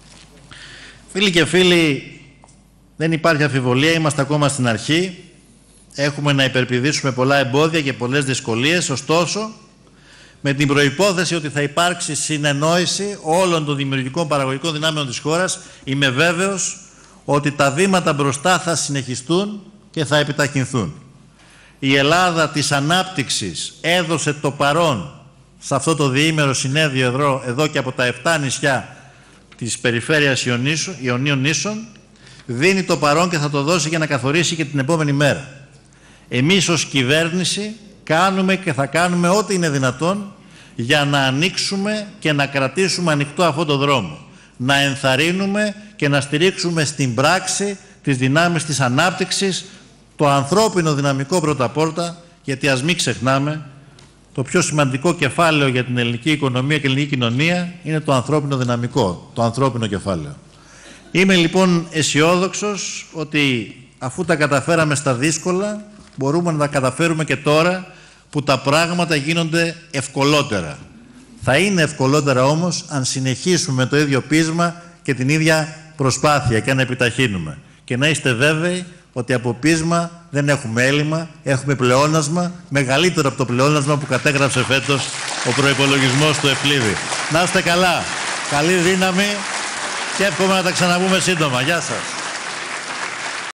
[SPEAKER 1] Φίλοι και φίλοι, δεν υπάρχει αμφιβολία, είμαστε ακόμα στην αρχή. Έχουμε να υπερπηδήσουμε πολλά εμπόδια και πολλές δυσκολίες, ωστόσο, με την προϋπόθεση ότι θα υπάρξει συνεννόηση όλων των δημιουργικών παραγωγικών δυνάμεων της χώρας, είμαι βέβαιος ότι τα βήματα μπροστά θα συνεχιστούν και θα επιταχυνθούν. Η Ελλάδα της ανάπτυξης έδωσε το παρόν σε αυτό το διήμερο συνέδριο εδώ, εδώ και από τα επτά νησιά της περιφέρειας Ιωνίων νήσων, δίνει το παρόν και θα το δώσει για να καθορίσει και την επόμενη μέρα. Εμείς ως κυβέρνηση κάνουμε και θα κάνουμε ό,τι είναι δυνατόν για να ανοίξουμε και να κρατήσουμε ανοιχτό αυτό το δρόμο. Να ενθαρρύνουμε και να στηρίξουμε στην πράξη τις δυνάμεις της ανάπτυξης, το ανθρώπινο δυναμικό πρώτα-πρώτα, γιατί ας μην ξεχνάμε, το πιο σημαντικό κεφάλαιο για την ελληνική οικονομία και την ελληνική κοινωνία είναι το ανθρώπινο δυναμικό, το ανθρώπινο κεφάλαιο. Είμαι λοιπόν αισιόδοξος ότι αφού τα καταφέραμε στα δύσκολα, μπορούμε να τα καταφέρουμε και τώρα που τα πράγματα γίνονται ευκολότερα. Θα είναι ευκολότερα όμως αν συνεχίσουμε με το ίδιο πείσμα και την ίδια προσπάθεια και να επιταχύνουμε. Και να είστε βέβαιοι ότι από πείσμα δεν έχουμε έλλειμμα, έχουμε πλεόνασμα, μεγαλύτερο από το πλεόνασμα που κατέγραψε φέτος ο προϋπολογισμός του Ευκλήδη. Να είστε καλά, καλή δύναμη και εύχομαι να τα ξαναπούμε σύντομα. Γεια σας.